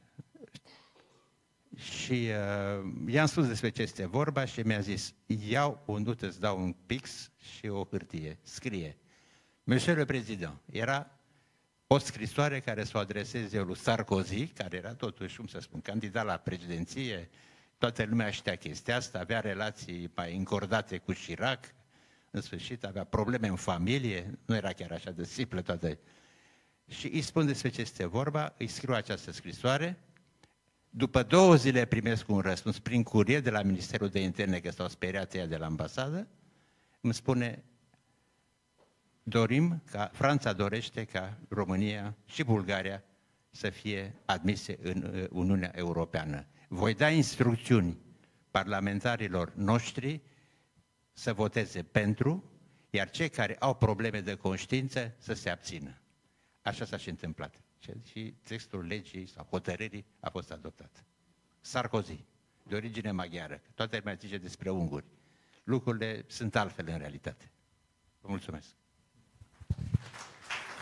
și uh, i-am spus despre ce este vorba și mi-a zis, iau un, nu îți dau un pix și o hârtie, scrie. Monsieur le Président, era o scrisoare care să o adreseze eu lui Sarkozy, care era totuși, cum să spun, candidat la președinție, toată lumea știa chestia asta, avea relații mai încordate cu Chirac, în sfârșit avea probleme în familie, nu era chiar așa de simplă toată. Și îi spun despre ce este vorba, îi scriu această scrisoare, după două zile primesc un răspuns prin curier de la Ministerul de Interne, că s-au speriat ea de la ambasadă, îmi spune, dorim ca, Franța dorește ca România și Bulgaria să fie admise în Uniunea Europeană. Voi da instrucțiuni parlamentarilor noștri să voteze pentru, iar cei care au probleme de conștiință să se abțină. Așa s-a și întâmplat. Și textul legii sau hotărârii a fost adoptat. Sarkozy, de origine maghiară, toată lumea zice despre unguri. Lucrurile sunt altfel în realitate. Vă mulțumesc.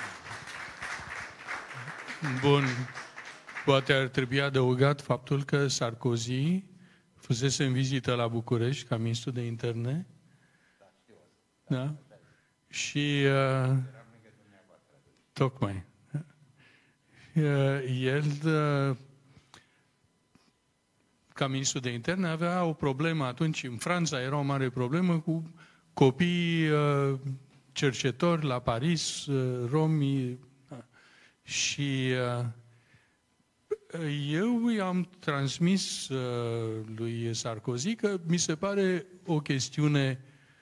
Bun. Poate ar trebui adăugat faptul că Sarkozy fusese în vizită la București ca ministru de interne. Da? Și uh, tocmai. Uh, el, uh, ca ministru de interne, avea o problemă atunci. În Franța era o mare problemă cu copii uh, cercetori la Paris, uh, romi. Uh, și uh, eu i-am transmis uh, lui Sarkozy că mi se pare o chestiune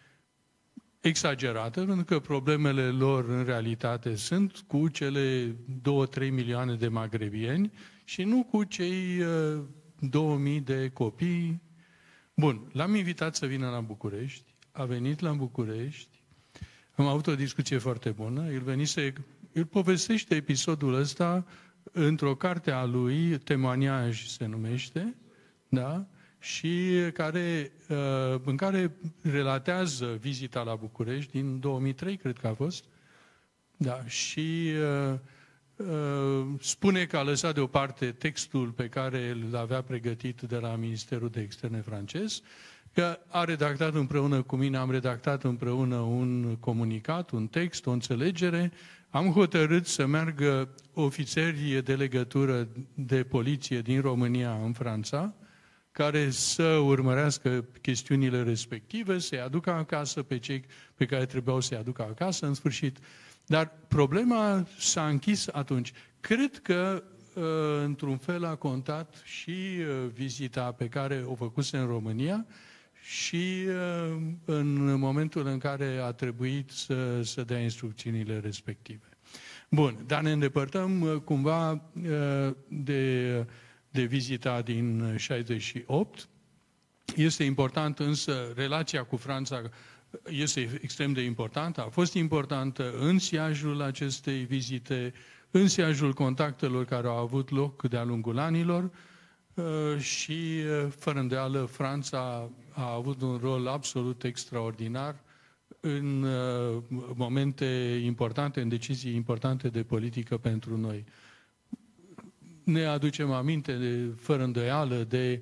exagerată, pentru că problemele lor în realitate sunt cu cele două trei milioane de magrebieni și nu cu cei uh, două mii de copii. Bun, l-am invitat să vină la București, a venit la București, am avut o discuție foarte bună, el venise, el povestește episodul ăsta într-o carte a lui, Temoaniaj se numește, da? Și care, în care relatează vizita la București din două mii trei, cred că a fost, da? Și uh, uh, spune că a lăsat deoparte textul pe care îl avea pregătit de la Ministerul de Externe francez, că a redactat împreună cu mine, am redactat împreună un comunicat, un text, o înțelegere. Am hotărât să meargă ofițeri de legătură de poliție din România în Franța, care să urmărească chestiunile respective, să-i aducă acasă pe cei pe care trebuiau să-i aducă acasă, în sfârșit. Dar problema s-a închis atunci. Cred că, într-un fel, a contat și vizita pe care o făcuse în România și în momentul în care a trebuit să, să dea instrucțiunile respective. Bun, dar ne îndepărtăm cumva de, de vizita din șaizeci și opt. Este important însă, relația cu Franța este extrem de importantă, a fost importantă în siajul acestei vizite, în siajul contactelor care au avut loc de-a lungul anilor și, fără îndoială, Franța a avut un rol absolut extraordinar în momente importante, în decizii importante de politică pentru noi. Ne aducem aminte, de, fără îndoială, de,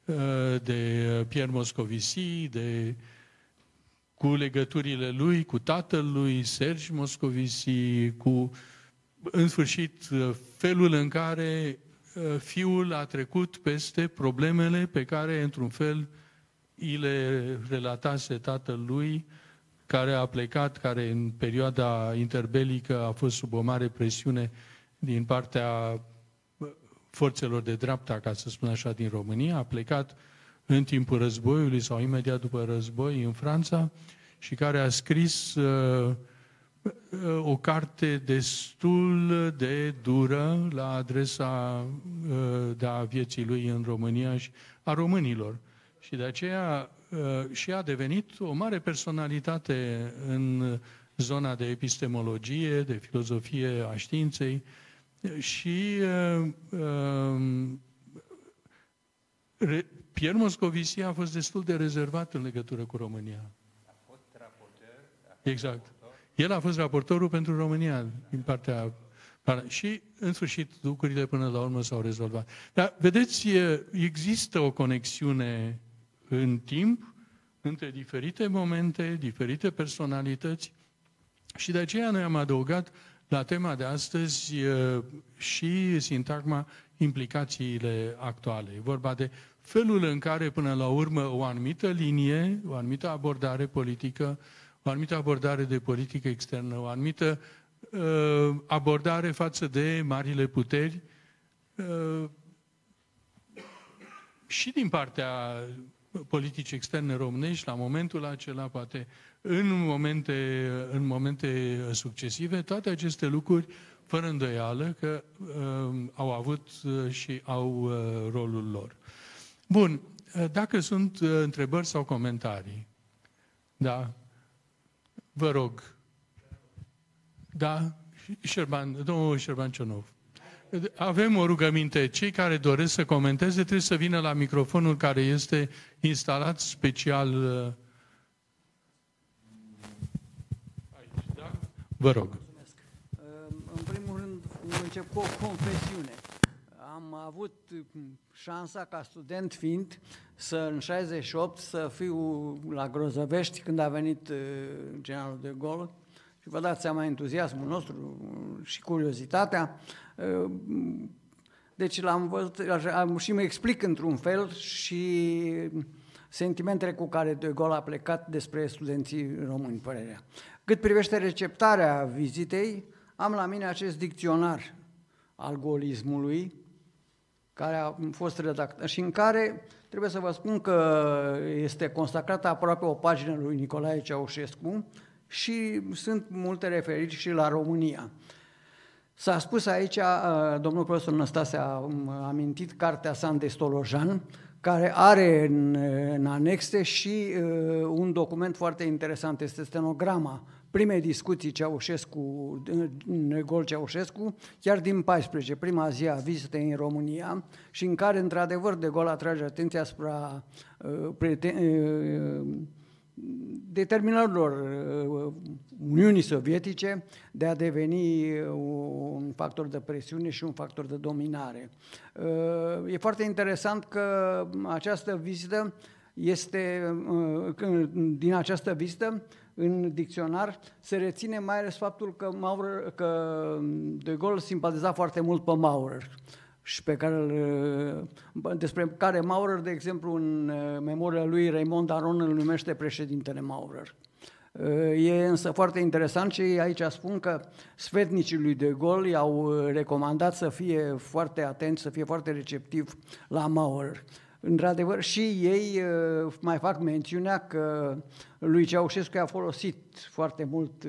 de Pierre Moscovici, de, cu legăturile lui, cu tatăl lui, Serge Moscovici, cu, în sfârșit, felul în care fiul a trecut peste problemele pe care, într-un fel, i le relatase tatăl lui, care a plecat, care în perioada interbelică a fost sub o mare presiune din partea forțelor de dreapta, ca să spun așa, din România, a plecat în timpul războiului sau imediat după război în Franța și care a scris uh, o carte destul de dură la adresa uh, de a vieții lui în România și a românilor. Și de aceea uh, și a devenit o mare personalitate în zona de epistemologie, de filozofie a științei și uh, uh, Pierre Moscovici a fost destul de rezervat în legătură cu România. A fost raportor. Exact. El a fost raportorul pentru România din partea... Și, în sfârșit, lucrurile până la urmă s-au rezolvat. Dar, vedeți, există o conexiune în timp între diferite momente, diferite personalități și de aceea noi am adăugat la tema de astăzi și sintagma implicațiile actuale. E vorba de felul în care, până la urmă, o anumită linie, o anumită abordare politică, o anumită abordare de politică externă, o anumită uh, abordare față de marile puteri uh, și din partea politici externe românești, la momentul acela, poate în momente, în momente succesive, toate aceste lucruri, fără îndoială, că uh, au avut uh, și au uh, rolul lor. Bun, dacă sunt uh, întrebări sau comentarii, da, vă rog. Da, Șerban, domnul Șerban Cionov. Avem o rugăminte. Cei care doresc să comenteze trebuie să vină la microfonul care este instalat special. Aici, da? Vă rog. În primul rând, în încep cu o confesiune. Am avut șansa, ca student fiind, să în șaizeci și opt să fiu la Grozăvești când a venit generalul de Gaulle. Și vă dați seama entuziasmul nostru și curiozitatea. Deci l-am văzut și mă explic într-un fel și sentimentele cu care de Gaulle a plecat despre studenții români, părerea. Cât privește receptarea vizitei, am la mine acest dicționar al gaullismului, care a fost redactat și în care trebuie să vă spun că este consacrată aproape o pagină lui Nicolae Ceaușescu și sunt multe referiri și la România. S-a spus aici, domnul profesor Năstase a amintit cartea Sande Stolojan, care are în, în anexe și uh, un document foarte interesant, este stenograma primei discuții Ceaușescu, Gaulle-Ceaușescu, chiar din paisprezece, prima zi a vizitei în România, și în care, într-adevăr, de Gaulle atrage atenția asupra uh, prieten- uh, determinărilor uh, Uniunii Sovietice de a deveni un factor de presiune și un factor de dominare. Uh, e foarte interesant că această vizită este, uh, din această vizită, în dicționar, se reține mai ales faptul că, Maurer, că de Gaulle simpatiza foarte mult pe Maurer, și pe care, despre care Maurer, de exemplu, în memoria lui Raymond Aron îl numește președintele Maurer. E însă foarte interesant și aici spun că sfetnicii lui de Gaulle i-au recomandat să fie foarte atenți, să fie foarte receptivi la Maurer. Într-adevăr, și ei mai fac mențiunea că lui Ceaușescu a folosit foarte mult,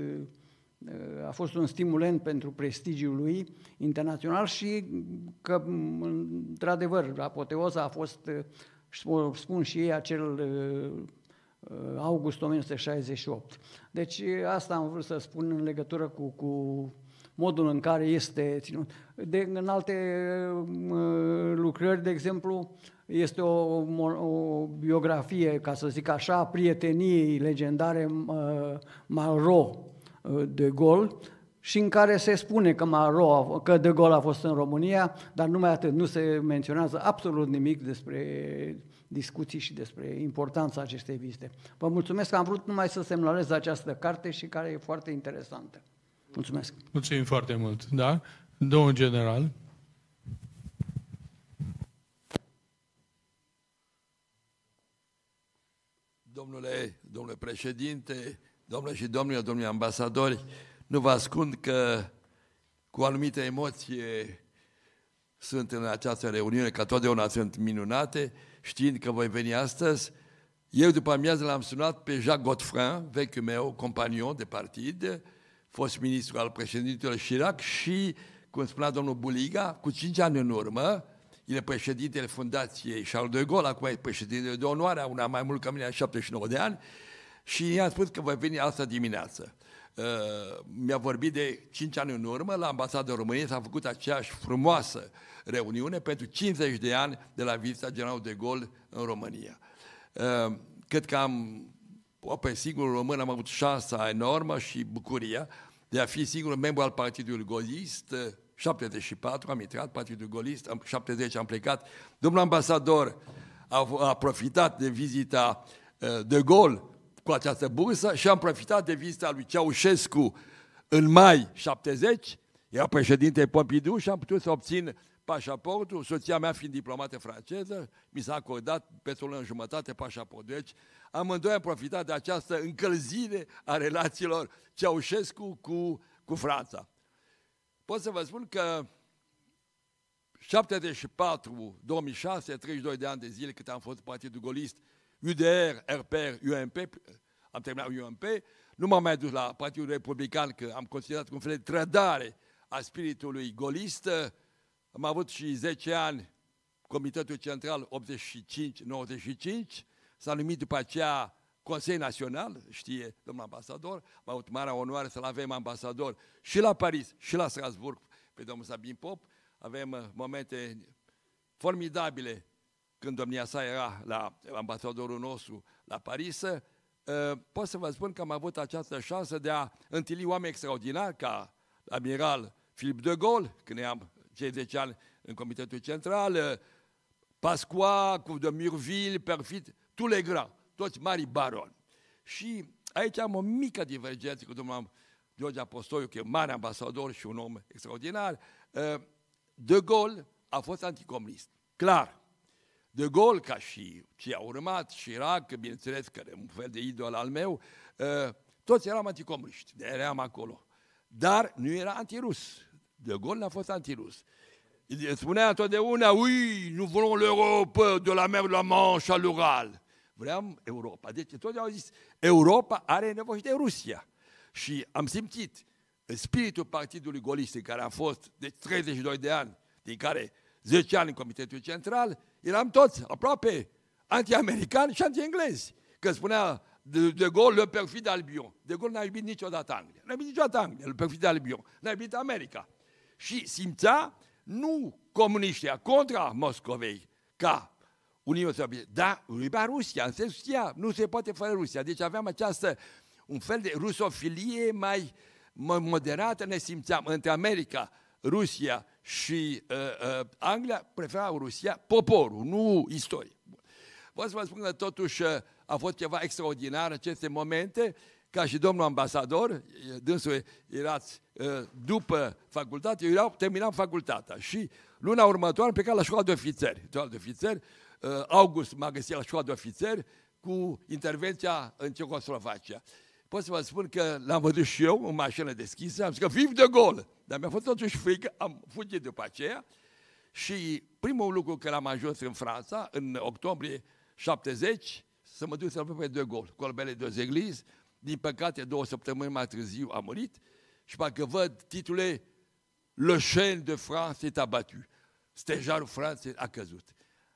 a fost un stimulent pentru prestigiul lui internațional și că, într-adevăr, apoteoza a fost, spun și ei, acel august o mie nouă sute șaizeci și opt. Deci asta am vrut să spun în legătură cu, cu modul în care este ținut. De, în alte lucrări, de exemplu, este o, o biografie, ca să zic așa, a prieteniei legendare uh, Malraux-de Gaulle, și în care se spune că, Malraux, că de Gaulle a fost în România, dar numai atât, nu se menționează absolut nimic despre discuții și despre importanța acestei vizite. Vă mulțumesc că am vrut numai să semnalez această carte și care e foarte interesantă. Mulțumesc. Mulțumim foarte mult. Da? Domnul general. Domnule, domnule președinte, domnule și domnilor, domnule ambasadori, nu vă ascund că cu o anumită emoție sunt în această reuniune, că totdeauna sunt minunate, știind că voi veni astăzi. Eu după amiază l-am sunat pe Jacques Godefroy, vechiul meu companion de partid, fost ministru al președintelui Chirac și, cum spunea domnul Buliga, cu cinci ani în urmă, el e președintele Fundației Charles de Gaulle, acum e președintele de onoare, una mai mult ca mine, a șaptezeci și nouă de ani, și i-am spus că voi veni asta dimineață. Uh, mi-a vorbit de cinci ani în urmă, la Ambasada României s-a făcut aceeași frumoasă reuniune pentru cincizeci de ani de la vizita generalului de Gaulle în România. Uh, cred că am, pe singurul român, am avut șansa enormă și bucuria de a fi singurul membru al Partidului Gaullist. șaptezeci și patru am intrat, Partidul Gaullist, în șaptezeci am plecat. Domnul ambasador a, a profitat de vizita uh, de Gaulle cu această bursă și am profitat de vizita lui Ceaușescu în mai șaptezeci, era președinte Pompidou și am putut să obțin pașaportul, soția mea fiind diplomată franceză, mi s-a acordat peste o lună în jumătate pașaportul. Deci amândoi am profitat de această încălzire a relațiilor Ceaușescu cu, cu Franța. Pot să vă spun că șaptezeci și patru, două mii șase, treizeci și doi de ani de zile cât am fost Partidul Gaullist, U D R, R P R, U M P, am terminat U M P, nu m-am mai dus la Partidul Republican, că am considerat un fel de trădare a spiritului gaulist. Am avut și zece ani Comitetul Central optzeci și cinci nouăzeci și cinci, s-a numit după aceea Consei Național, știe domnul ambasador, am avut marea onoare să-l avem ambasador și la Paris și la Strasbourg pe domnul Sabin Pop. Avem momente formidabile când domnia sa era la ambasadorul nostru la Paris. Pot să vă spun că am avut această șansă de a întâlni oameni extraordinari ca amiral Philippe de Gaulle, când am cei zece ani în Comitetul Central, Pasqua, Couve de Murville, Perfit, tous les grands, toți mari baroni. Și aici am o mică divergență cu domnul George Apostoiu, că e mare ambasador și un om extraordinar. De Gaulle a fost anticomunist, clar. De Gaulle, ca și ce a urmat, Chirac, bineînțeles că e un fel de idol al meu, toți eram anticomuniști, de eram acolo. Dar nu era antirus. De Gaulle n-a fost antirus. Spunea întotdeauna, oui, nous voulons l'Europe de la mer de la Manche à l'Ural. Vreau Europa. Deci totdeauna au zis, Europa are nevoie de Rusia. Și am simțit spiritul partidului golist, care a fost de treizeci și doi de ani, din care zece ani în Comitetul Central, eram toți aproape anti-americani și anti-englezi. Că spunea de, de Gaulle, le perfid Albion. De Gaulle n-a iubit niciodată Anglia. N-a iubit niciodată Anglia, le perfid Albion. N-a iubit America. Și simțea nu comuniștii, contra Moscovei, ca Uniunea Sovietică, dar iubea Rusia, în sensul știa, nu se poate fără Rusia. Deci aveam această, un fel de rusofilie mai moderată, ne simțeam între America, Rusia și uh, uh, Anglia, preferau Rusia, poporul, nu istorie. Vreau să vă spun că totuși a fost ceva extraordinar aceste momente, ca și domnul ambasador, dânsul erați după facultate, eu erau, terminam facultatea și luna următoare am plecat la școala de ofițeri. Școala de ofițeri, August m-a găsit la școala de ofițeri cu intervenția în Cehoslovacia. Pot să vă spun că l-am văzut și eu în mașină deschisă, am zis că vive de Gaulle, dar mi-a fost totuși frică, am fugit după aceea și primul lucru când am ajuns în Franța, în octombrie șaptezeci, să mă duc să-l văd pe de Gaulle, Colbele de Églises. Din păcate, două săptămâni mai târziu a murit și parcă văd titule Le chêne de France est abattu. Stejarul Franței a căzut.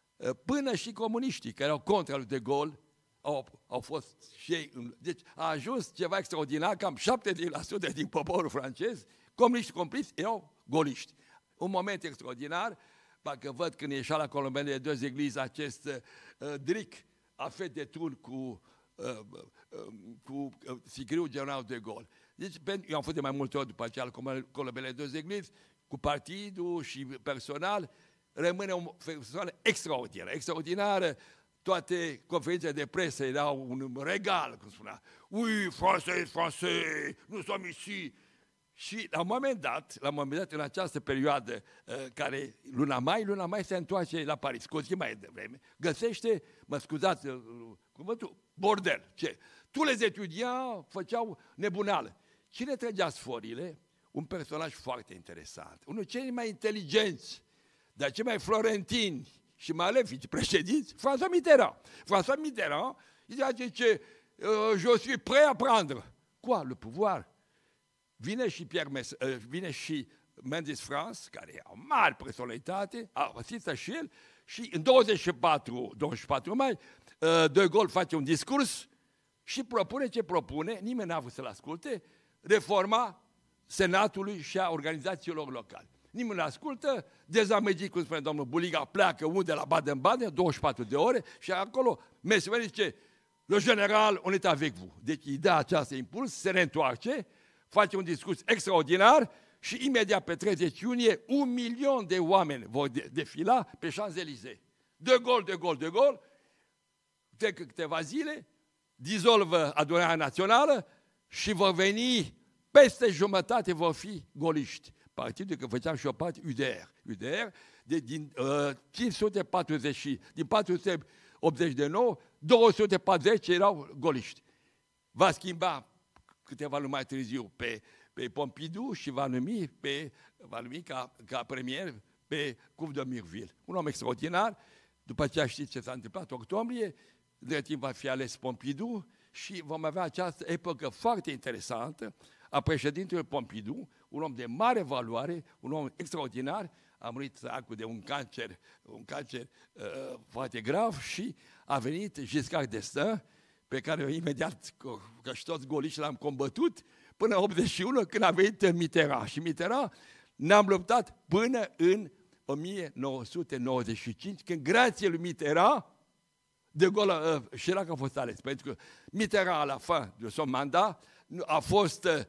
Până și comuniștii care erau contra lui de Gaulle au, au fost și ei. Deci a ajuns ceva extraordinar, cam șaptezeci la sută din poporul francez, comuniști compliți, erau gauliști. Un moment extraordinar, parcă văd când ieșea la Colombele de deux Églises acest uh, dric a fait de tur cu Uh, uh, cu uh, sicriul general de Gaulle. Deci, eu am fost de mai multe ori după aceea la Colomele de Églises, cu partidul și personal, rămâne o persoană extraordinară, extraordinară. Toate conferințele de presă erau un regal, cum spunea. Oui, français, français, nous sommes ici. Și la un moment dat, la un moment dat, în această perioadă, uh, care luna mai, luna mai se întoarce la Paris, cu o zi mai devreme, găsește, mă scuzați, uh, cuvântul, bordel. Ce? Tous les étudiants făceau nebunală. Cine trăgea sforile? Un personaj foarte interesant. Unul cei mai inteligenți, dar cei mai florentini și malefici președinți, François Mitterrand. François Mitterrand, il zice, uh, je suis prêt à prendre. Quoi? Le pouvoir? Vine și Pierre Mes, uh, vine și Mendes France, care e o mare personalitate, asistă și el, și în douăzeci și patru, douăzeci și patru mai, uh, De Gaulle face un discurs și propune ce propune, nimeni n-a vrut să-l asculte, reforma Senatului și a organizațiilor locale. Nimeni nu ascultă, dezamăgit, cum spune domnul Buliga, pleacă unde la Baden-Baden, douăzeci și patru de ore, și acolo Mesmer zice, le general, on est avec vous. Deci îi dă această impuls, se reîntoarce, face un discurs extraordinar și imediat pe treizeci iunie un milion de oameni vor defila pe Champs-Élysées. De Gaulle, de Gaulle, de Gaulle, de câteva zile, dizolvă adunarea națională și vor veni, peste jumătate vor fi goliști. Partidul, că făceam și o parte, U D R. U D R, de, din, uh, cinci sute patruzeci, din patru sute optzeci de nouă, două sute patruzeci erau goliști. Va schimba câteva luni mai târziu pe, pe Pompidou și va numi, pe, va numi ca, ca premier pe Couve de Murville. Un om extraordinar. După aceea știți ce s-a întâmplat, octombrie, de timp va fi ales Pompidou și vom avea această epocă foarte interesantă a președintelui Pompidou, un om de mare valoare, un om extraordinar, a murit săracul de un cancer, un cancer uh, foarte grav și a venit Giscard d'Estaing, pe care eu imediat, că și toți goliști l-am combătut, până în optzeci și unu, când a venit Mitterrand. Și Mitterrand ne-am luptat până în o mie nouă sute nouăzeci și cinci, când grație lui Mitterrand, de Gaulle, uh, Chirac a fost ales. Pentru că Mitterrand, la fin de son mandat, a fost uh,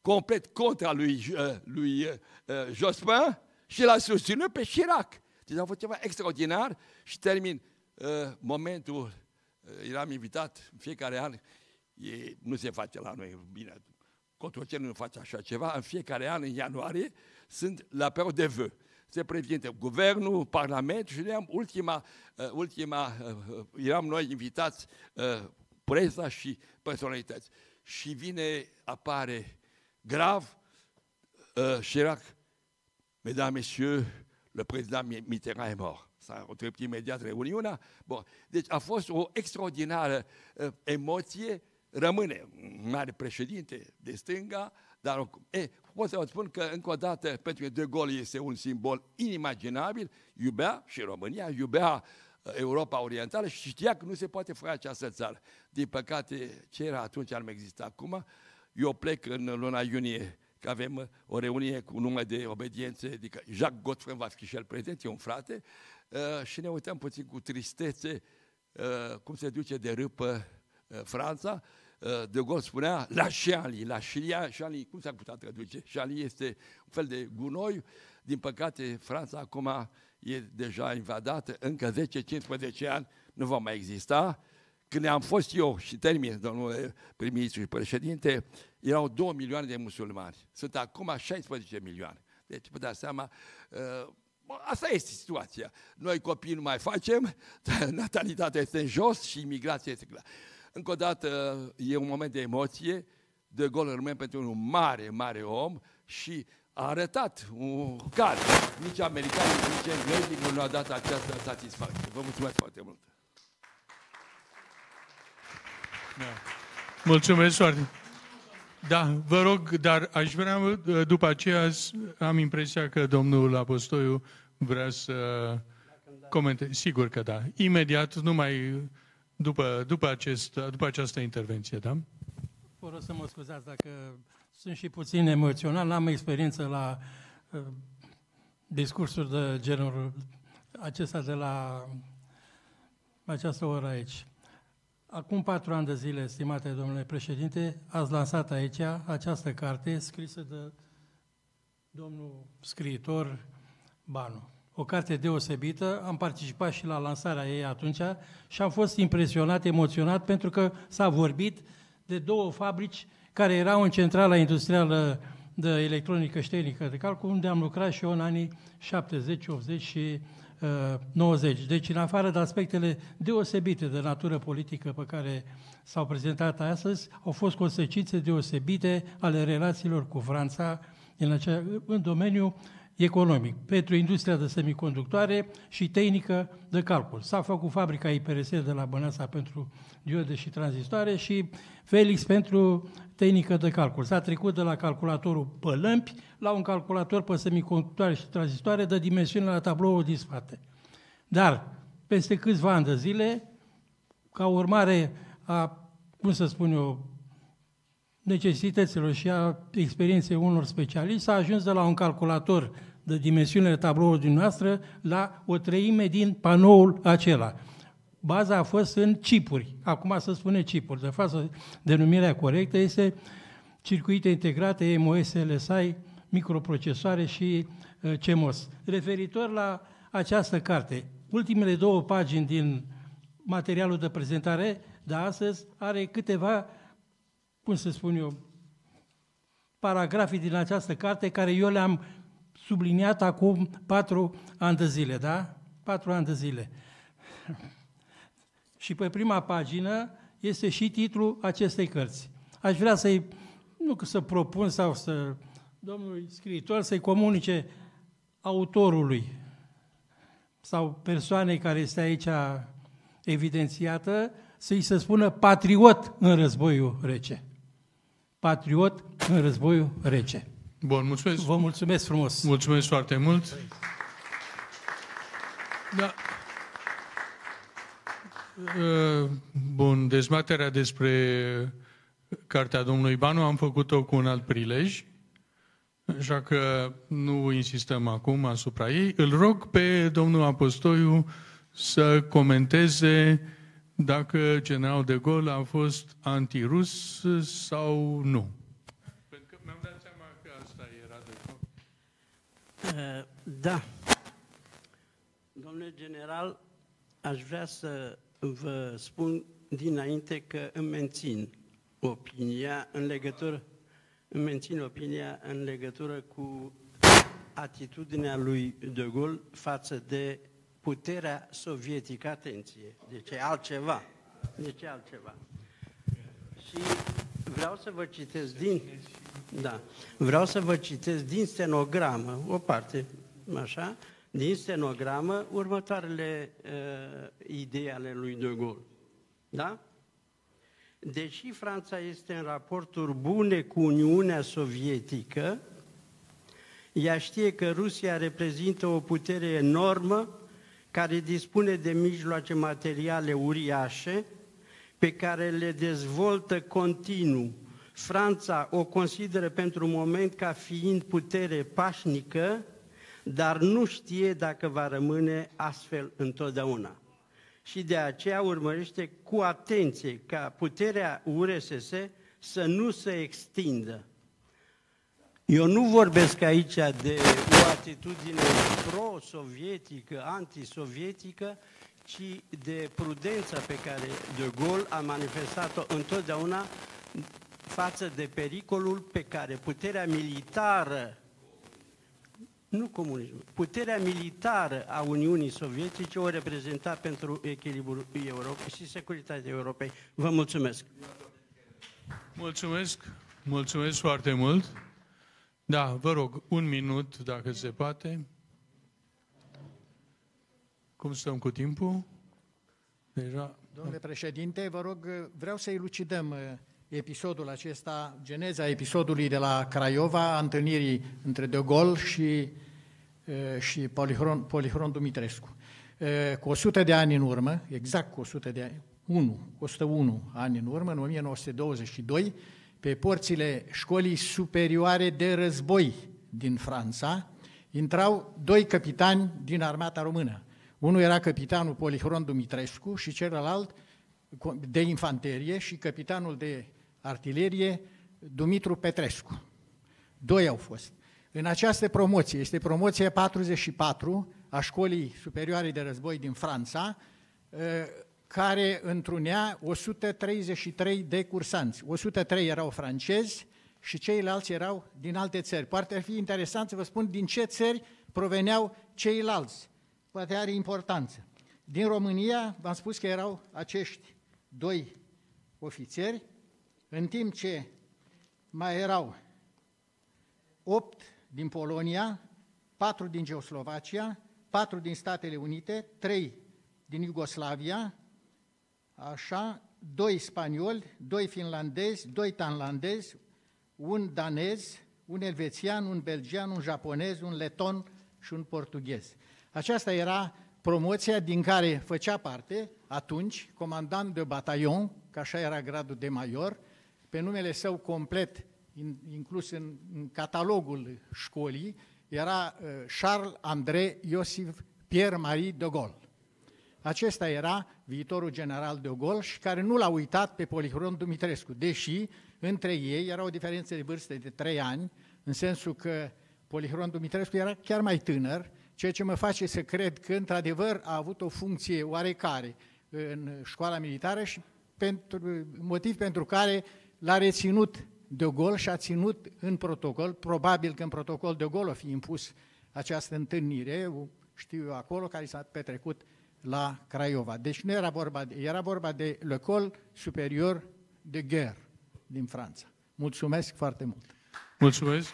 complet contra lui, lui Jospin și l-a susținut pe Chirac. Deci a fost ceva extraordinar și termin uh, momentul, uh, eram invitat în fiecare an, e, nu se face la noi, bine, Cotroceni nu face așa ceva, în fiecare an, în ianuarie, sunt la perioadă de vœu. Se prezintă guvernul, parlamentul și eram ultima, uh, ultima uh, eram noi invitați, uh, presa și personalități. Și vine, apare grav, uh, Chirac, mesdames, messieurs, le président Mitterrand est mort. S-a întrebat imediat reuniunea. Bun. Deci a fost o extraordinară uh, emoție. Rămâne un mare președinte de stânga, dar e, pot să vă spun că, încă o dată, pentru că De Gaulle este un simbol inimaginabil, iubea și România, iubea Europa Orientală și știa că nu se poate făcea această țară. Din păcate, ce era atunci, nu mai există acum. Eu plec în luna iunie, că avem o reuniune cu nume de obediențe, adică Jacques Godfrey va fi și el prezent, e un frate, uh, și ne uităm puțin cu tristețe uh, cum se duce de râpă uh, Franța. Uh, De Gaulle spunea la Chanly, la Chanly, cum s-ar putea traduce? Chanly este un fel de gunoi. Din păcate, Franța acum e deja invadată, încă zece cincisprezece ani nu va mai exista. Când am fost eu, și termin, domnule prim-ministru și președinte, erau două milioane de musulmani. Sunt acum șaisprezece milioane. Deci, vă dați seama, uh, asta este situația. Noi copii nu mai facem, natalitatea este în jos și imigrația este clară. Încă o dată, e un moment de emoție. De Gaulle rămâne pentru un mare, mare om și a arătat un cal. Nici americanii, nici englezii nu ne-au dat această satisfacție. Vă mulțumesc foarte mult. Da. Mulțumesc foarte. Da, vă rog, dar aș vrea, după aceea, am impresia că domnul Apostoiu vrea să comenteze. Sigur că da. Imediat, numai după, după, acest, după această intervenție, da? Fără să mă scuzați dacă sunt și puțin emoțional, n-am experiență la uh, discursuri de genul acesta de la această oră aici. Acum patru ani de zile, stimate domnule președinte, ați lansat aici această carte scrisă de domnul scriitor Banu. O carte deosebită, am participat și la lansarea ei atunci și am fost impresionat, emoționat, pentru că s-a vorbit de două fabrici care erau în centrala industrială de electronică și tehnică de calcul, unde am lucrat și eu în anii șaptezeci, optzeci și nouăzeci. Deci, în afară de aspectele deosebite de natură politică pe care s-au prezentat astăzi, au fost consecințe deosebite ale relațiilor cu Franța în, acea, în domeniul economic, pentru industria de semiconductoare și tehnică de calcul. S-a făcut fabrica I P R S de la Băneasa pentru diode și tranzistoare și Felix pentru tehnică de calcul. S-a trecut de la calculatorul pe lămpi la un calculator pe semiconductoare și tranzistoare de dimensiune la tabloul din spate. Dar, peste câțiva ani de zile, ca urmare a, cum să spun eu, necesităților și a experienței unor specialiști, s-a ajuns de la un calculator de dimensiunile tabloului dumneavoastră la o treime din panoul acela. Baza a fost în chipuri. Acum se spune chipuri. De fapt, denumirea corectă este circuite integrate, M O S, L S I, microprocesoare și uh, C M O S. Referitor la această carte, ultimele două pagini din materialul de prezentare de astăzi are câteva, cum să spun eu, paragrafe din această carte care eu le-am subliniat acum patru ani de zile, da? Patru ani de zile. Și pe prima pagină este și titlul acestei cărți. Aș vrea să-i, nu că să propun sau să, domnului scriitor, să-i comunice autorului sau persoanei care este aici evidențiată, să-i se spună patriot în războiul rece. Patriot în războiul rece. Bun, mulțumesc. Vă mulțumesc frumos. Mulțumesc foarte mult. Da. Bun, dezbaterea despre cartea domnului Banu am făcut-o cu un alt prilej, așa că nu insistăm acum asupra ei. Îl rog pe domnul Apostoiu să comenteze dacă general de Gaulle a fost antirus sau nu. Pentru că mi-am dat Da. Domnule general, aș vrea să vă spun dinainte că îmi mențin opinia în legătură, îmi mențin opinia în legătură cu atitudinea lui de Gaulle față de puterea sovietică. Atenție, deci e altceva. Deci e altceva. Și vreau să vă citesc din... Da, vreau să vă citesc din stenogramă, o parte, așa, din stenogramă, următoarele uh, idei ale lui de Gaulle. Da? Deși Franța este în raporturi bune cu Uniunea Sovietică, ea știe că Rusia reprezintă o putere enormă care dispune de mijloace materiale uriașe pe care le dezvoltă continuu. Franța o consideră pentru un moment ca fiind putere pașnică, dar nu știe dacă va rămâne astfel întotdeauna. Și de aceea urmărește cu atenție ca puterea U R S S să nu se extindă. Eu nu vorbesc aici de o atitudine pro-sovietică, anti-sovietică, ci de prudența pe care de Gaulle a manifestat-o întotdeauna față de pericolul pe care puterea militară, nu comunismul, puterea militară a Uniunii Sovietice o reprezenta pentru echilibrul Europei și securitatea Europei. Vă mulțumesc! Mulțumesc, mulțumesc foarte mult. Da, vă rog, un minut, dacă se poate. Cum stăm cu timpul? Deja... Domnule președinte, vă rog, vreau să elucidăm episodul acesta, geneza episodului de la Craiova, a întâlnirii între de Gaulle și, și Polihron, Polihron Dumitrescu. Cu o sută de ani în urmă, exact cu o sută de ani, unu, o sută unu ani în urmă, în o mie nouă sute douăzeci și doi, pe porțile Școlii Superioare de Război din Franța, intrau doi capitani din armata română. Unul era capitanul Polihron Dumitrescu și celălalt de infanterie și capitanul de artilerie Dumitru Petrescu. Doi au fost. În această promoție, este promoția patruzeci și patru a Școlii Superioare de Război din Franța, care întrunea o sută treizeci și trei de cursanți. o sută trei erau francezi și ceilalți erau din alte țări. Poate ar fi interesant să vă spun din ce țări proveneau ceilalți. Poate are importanță. Din România, v-am spus că erau acești doi ofițeri, în timp ce mai erau opt din Polonia, patru din Geoslovacia, patru din Statele Unite, trei din Iugoslavia, așa, doi spanioli, doi finlandezi, doi tanlandezi, un danez, un elvețian, un belgian, un japonez, un leton și un portughez. Aceasta era promoția din care făcea parte atunci comandant de batalion, că așa era gradul de major, pe numele său complet, inclus în, în catalogul școlii, era Charles-André Iosif Pierre-Marie de Gaulle. Acesta era viitorul general de Gaulle și care nu l-a uitat pe Polihron Dumitrescu, deși între ei era o diferență de vârstă de trei ani, în sensul că Polihron Dumitrescu era chiar mai tânăr, ceea ce mă face să cred că, într-adevăr, a avut o funcție oarecare în școala militară și pentru, motiv pentru care l-a reținut de Gaulle și a ținut în protocol, probabil că în protocol de Gaulle a fi impus această întâlnire, știu eu acolo, care s-a petrecut la Craiova. Deci nu era vorba de, era vorba de l'École Supérieure de Guerre din Franța. Mulțumesc foarte mult! Mulțumesc!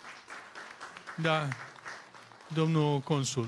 Da, domnul consul.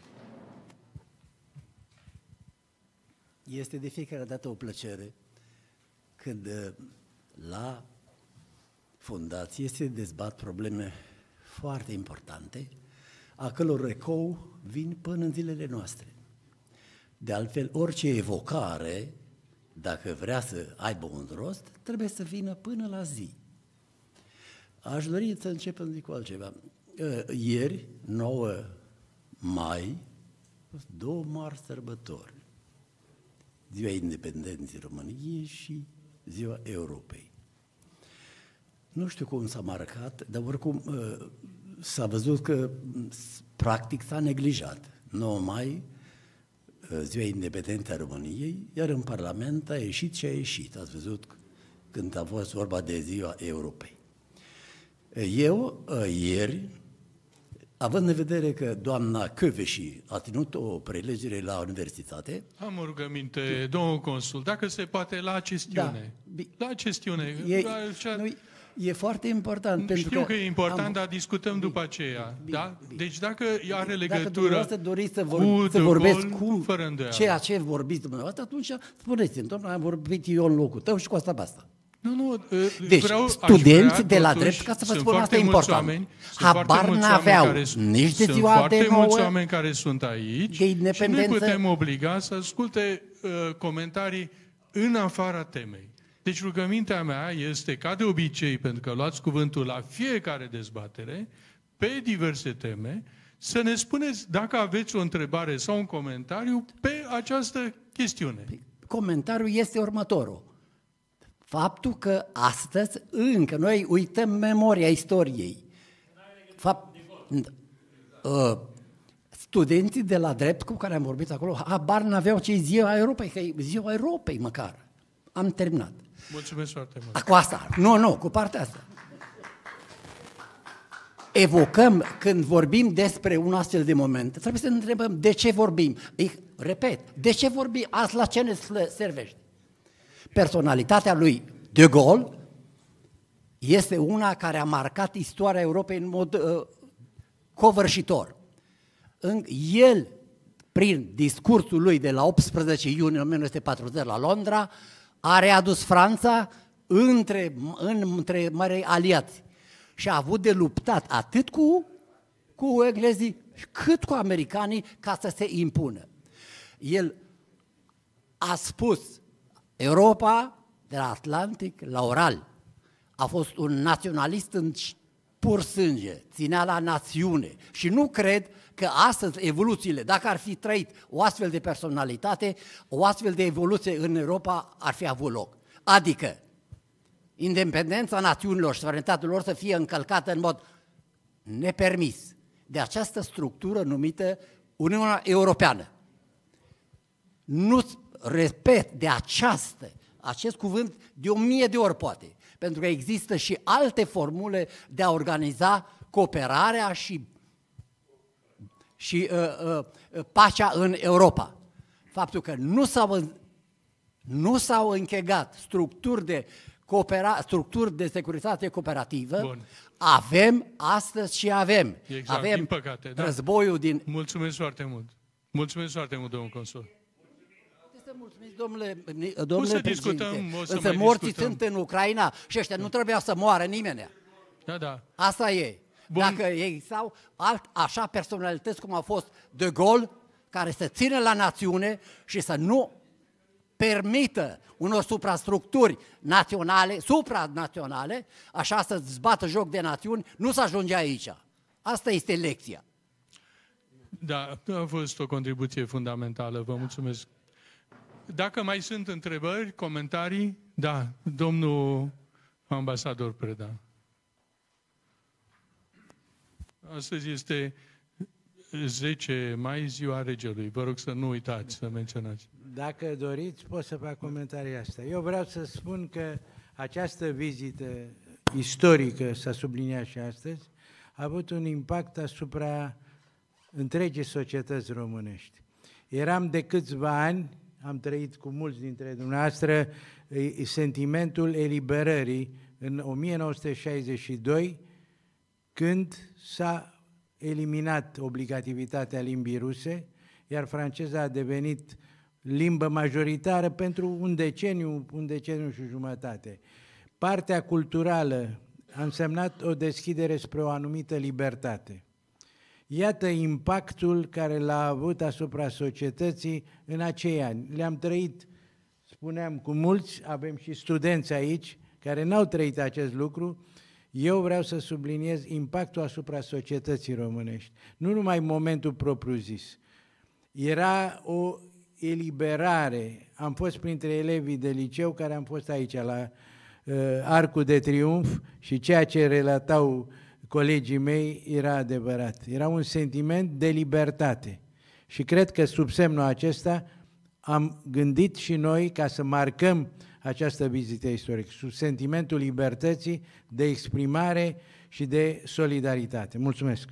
Este de fiecare dată o plăcere când la fundație se dezbat probleme foarte importante, a căror ecou vin până în zilele noastre. De altfel, orice evocare, dacă vrea să aibă un rost, trebuie să vină până la zi. Aș dori să începem zic cu altceva. Ieri, nouă mai, două mari sărbători. Ziua Independenței României și Ziua Europei. Nu știu cum s-a marcat, dar oricum s-a văzut că practic s-a neglijat nouă mai, Ziua Independenței a României, iar în Parlament a ieșit și a ieșit. Ați văzut când a fost vorba de Ziua Europei. Eu, ieri, având în vedere că doamna Căveși a ținut o prelegere la universitate... Am o rugăminte, domnul consul, dacă se poate, la chestiune. Da. La chestiune. E, la cea... nu, e foarte important. Știu pentru că, că e important, am, dar discutăm bine, după aceea. Bine, da? bine. Deci dacă are legătură dacă dumneavoastră doriți să, vor, cu să vorbesc Gaulle, cum, fără îndoială. ceea ce vorbiți dumneavoastră, atunci spuneți-mi, domnule, am vorbit eu în locul tău și cu asta basta. Nu, nu, deci, vreau, studenți vrea, de la totuși, drept, ca să vă spun, asta e important, oameni, habar n-aveau nici de ziua sunt de foarte nouă, mulți oameni care sunt aici de independență. Și nu putem obliga să asculte uh, comentarii în afara temei. Deci rugămintea mea este, ca de obicei, pentru că luați cuvântul la fiecare dezbatere, pe diverse teme, să ne spuneți dacă aveți o întrebare sau un comentariu pe această chestiune. Comentariul este următorul. Faptul că astăzi încă noi uităm memoria istoriei. Fapt, uh, studenții de la drept cu care am vorbit acolo, habar n-aveau ce-i Ziua Europei, că e Ziua Europei măcar. Am terminat. Mulțumesc foarte mult. Cu asta. Nu, nu, cu partea asta. Evocăm, când vorbim despre un astfel de moment, trebuie să ne întrebăm de ce vorbim. Ei, repet, de ce vorbim? Azi la ce ne servește? Personalitatea lui De Gaulle este una care a marcat istoria Europei în mod uh, covârșitor. În, el, prin discursul lui de la optsprezece iunie o mie nouă sute patruzeci la Londra, a readus Franța între, în, între mari aliați și a avut de luptat atât cu, cu englezii cât cu americanii ca să se impună. El a spus Europa, de la Atlantic la Oral, a fost un naționalist în pur sânge, ținea la națiune și nu cred că astăzi evoluțiile, dacă ar fi trăit o astfel de personalitate, o astfel de evoluție în Europa ar fi avut loc. Adică, independența națiunilor și suveranitatea lor să fie încălcată în mod nepermis de această structură numită Uniunea Europeană. Nu repet de această, acest cuvânt de o mie de ori poate, pentru că există și alte formule de a organiza cooperarea și, și uh, uh, pacea în Europa. Faptul că nu s-au, nu s-au închegat structuri de, coopera, structuri de securitate cooperativă, bun. Avem astăzi și avem. Exact, avem din păcate, da. Războiul din... Mulțumesc foarte mult. Mulțumesc foarte mult, domnul consul. Mulțumesc, domnule, domnule președinte, însă morții discutăm. sunt în Ucraina și ăștia nu trebuia să moară nimeni. Da, da. Asta e. Bun. Dacă ei sau alt, așa personalități cum a fost De Gaulle, care să țină la națiune și să nu permită unor suprastructuri naționale, supranaționale, așa să-ți bată joc de națiuni, nu să ajunge aici. Asta este lecția. Da, a fost o contribuție fundamentală, vă mulțumesc. Dacă mai sunt întrebări, comentarii, da, domnul ambasador Preda. Astăzi este zece mai, ziua regelui. Vă rog să nu uitați să menționați. Dacă doriți, pot să fac comentarii astea. Eu vreau să spun că această vizită istorică, s-a subliniat și astăzi, a avut un impact asupra întregii societăți românești. Eram de câțiva ani, am trăit cu mulți dintre dumneavoastră, sentimentul eliberării în o mie nouă sute șaizeci și doi, când s-a eliminat obligativitatea limbii ruse, iar franceza a devenit limbă majoritară pentru un deceniu, un deceniu și jumătate. Partea culturală a însemnat o deschidere spre o anumită libertate. Iată impactul care l-a avut asupra societății în acei ani. Le-am trăit, spuneam, cu mulți, avem și studenți aici care n-au trăit acest lucru. Eu vreau să subliniez impactul asupra societății românești. Nu numai momentul propriu-zis. Era o eliberare. Am fost printre elevii de liceu care am fost aici la uh, Arcul de Triunf și ceea ce relatau colegii mei era adevărat. Era un sentiment de libertate. Și cred că sub semnul acesta am gândit și noi ca să marcăm această vizită istorică, sub sentimentul libertății de exprimare și de solidaritate. Mulțumesc!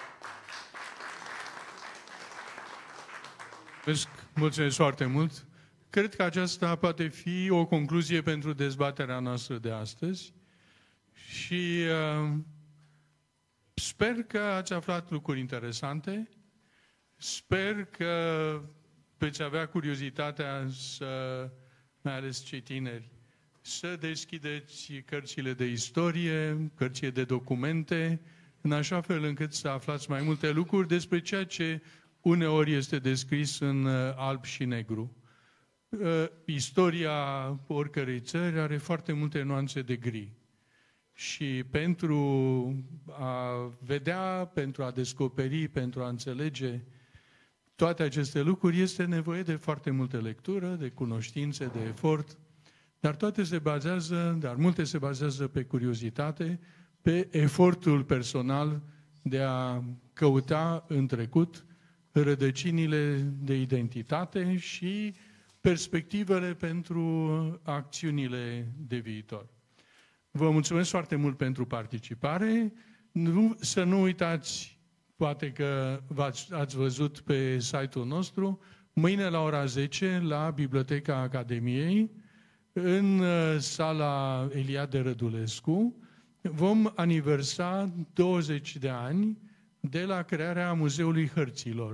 Mulțumesc, mulțumesc foarte mult! Cred că aceasta poate fi o concluzie pentru dezbaterea noastră de astăzi și uh, sper că ați aflat lucruri interesante, sper că veți avea curiozitatea să, mai ales cei tineri, să deschideți cărțile de istorie, cărțile de documente, în așa fel încât să aflați mai multe lucruri despre ceea ce uneori este descris în alb și negru. Istoria oricărei țări are foarte multe nuanțe de gri. Și pentru a vedea, pentru a descoperi, pentru a înțelege toate aceste lucruri, este nevoie de foarte multă lectură, de cunoștințe, de efort, dar toate se bazează, dar multe se bazează pe curiozitate, pe efortul personal de a căuta în trecut rădăcinile de identitate și perspectivele pentru acțiunile de viitor. Vă mulțumesc foarte mult pentru participare. Nu, să nu uitați, poate că v-ați, ați văzut pe site-ul nostru, mâine la ora zece, la Biblioteca Academiei, în sala Eliade Rădulescu, vom aniversa douăzeci de ani de la crearea Muzeului Hărților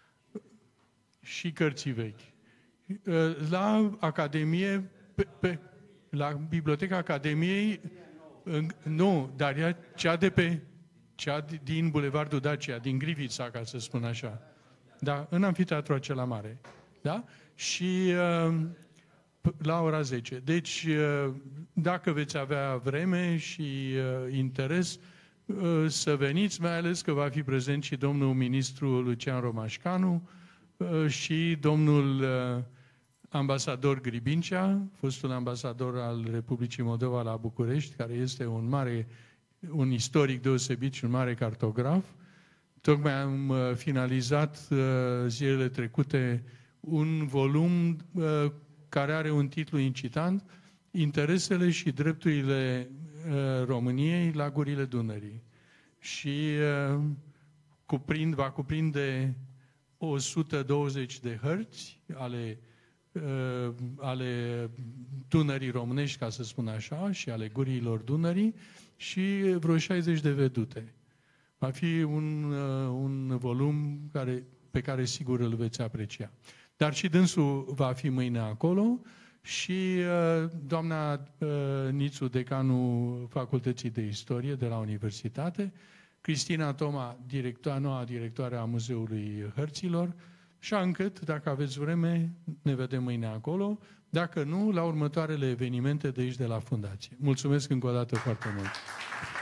și Cărții Vechi. La Academie, pe, pe, la Biblioteca Academiei, în, nu, dar ea, cea de pe, cea din Bulevardul Dacia, din Grivița, ca să spun așa. Da, în amfiteatrul acela mare. Da? Și la ora zece. Deci, dacă veți avea vreme și interes, să veniți, mai ales că va fi prezent și domnul ministru Lucian Romașcanu și domnul ambasador Gribincea, fostul ambasador al Republicii Moldova la București, care este un mare, un istoric deosebit și un mare cartograf. Tocmai am finalizat zilele trecute un volum care are un titlu incitant, Interesele și drepturile României la gurile Dunării. Și cuprind, va cuprinde o sută douăzeci de hărți ale, ale Dunării românești, ca să spun așa, și ale gurilor Dunării și vreo șaizeci de vedute. Va fi un, un volum care, pe care sigur îl veți aprecia. Dar și dânsul va fi mâine acolo și uh, doamna uh, Nițu, decanul Facultății de Istorie de la Universitate, Cristina Toma, directoarea, noua directoare a Muzeului Hărților, și încât, dacă aveți vreme, ne vedem mâine acolo, dacă nu, la următoarele evenimente de aici de la Fundație. Mulțumesc încă o dată foarte mult!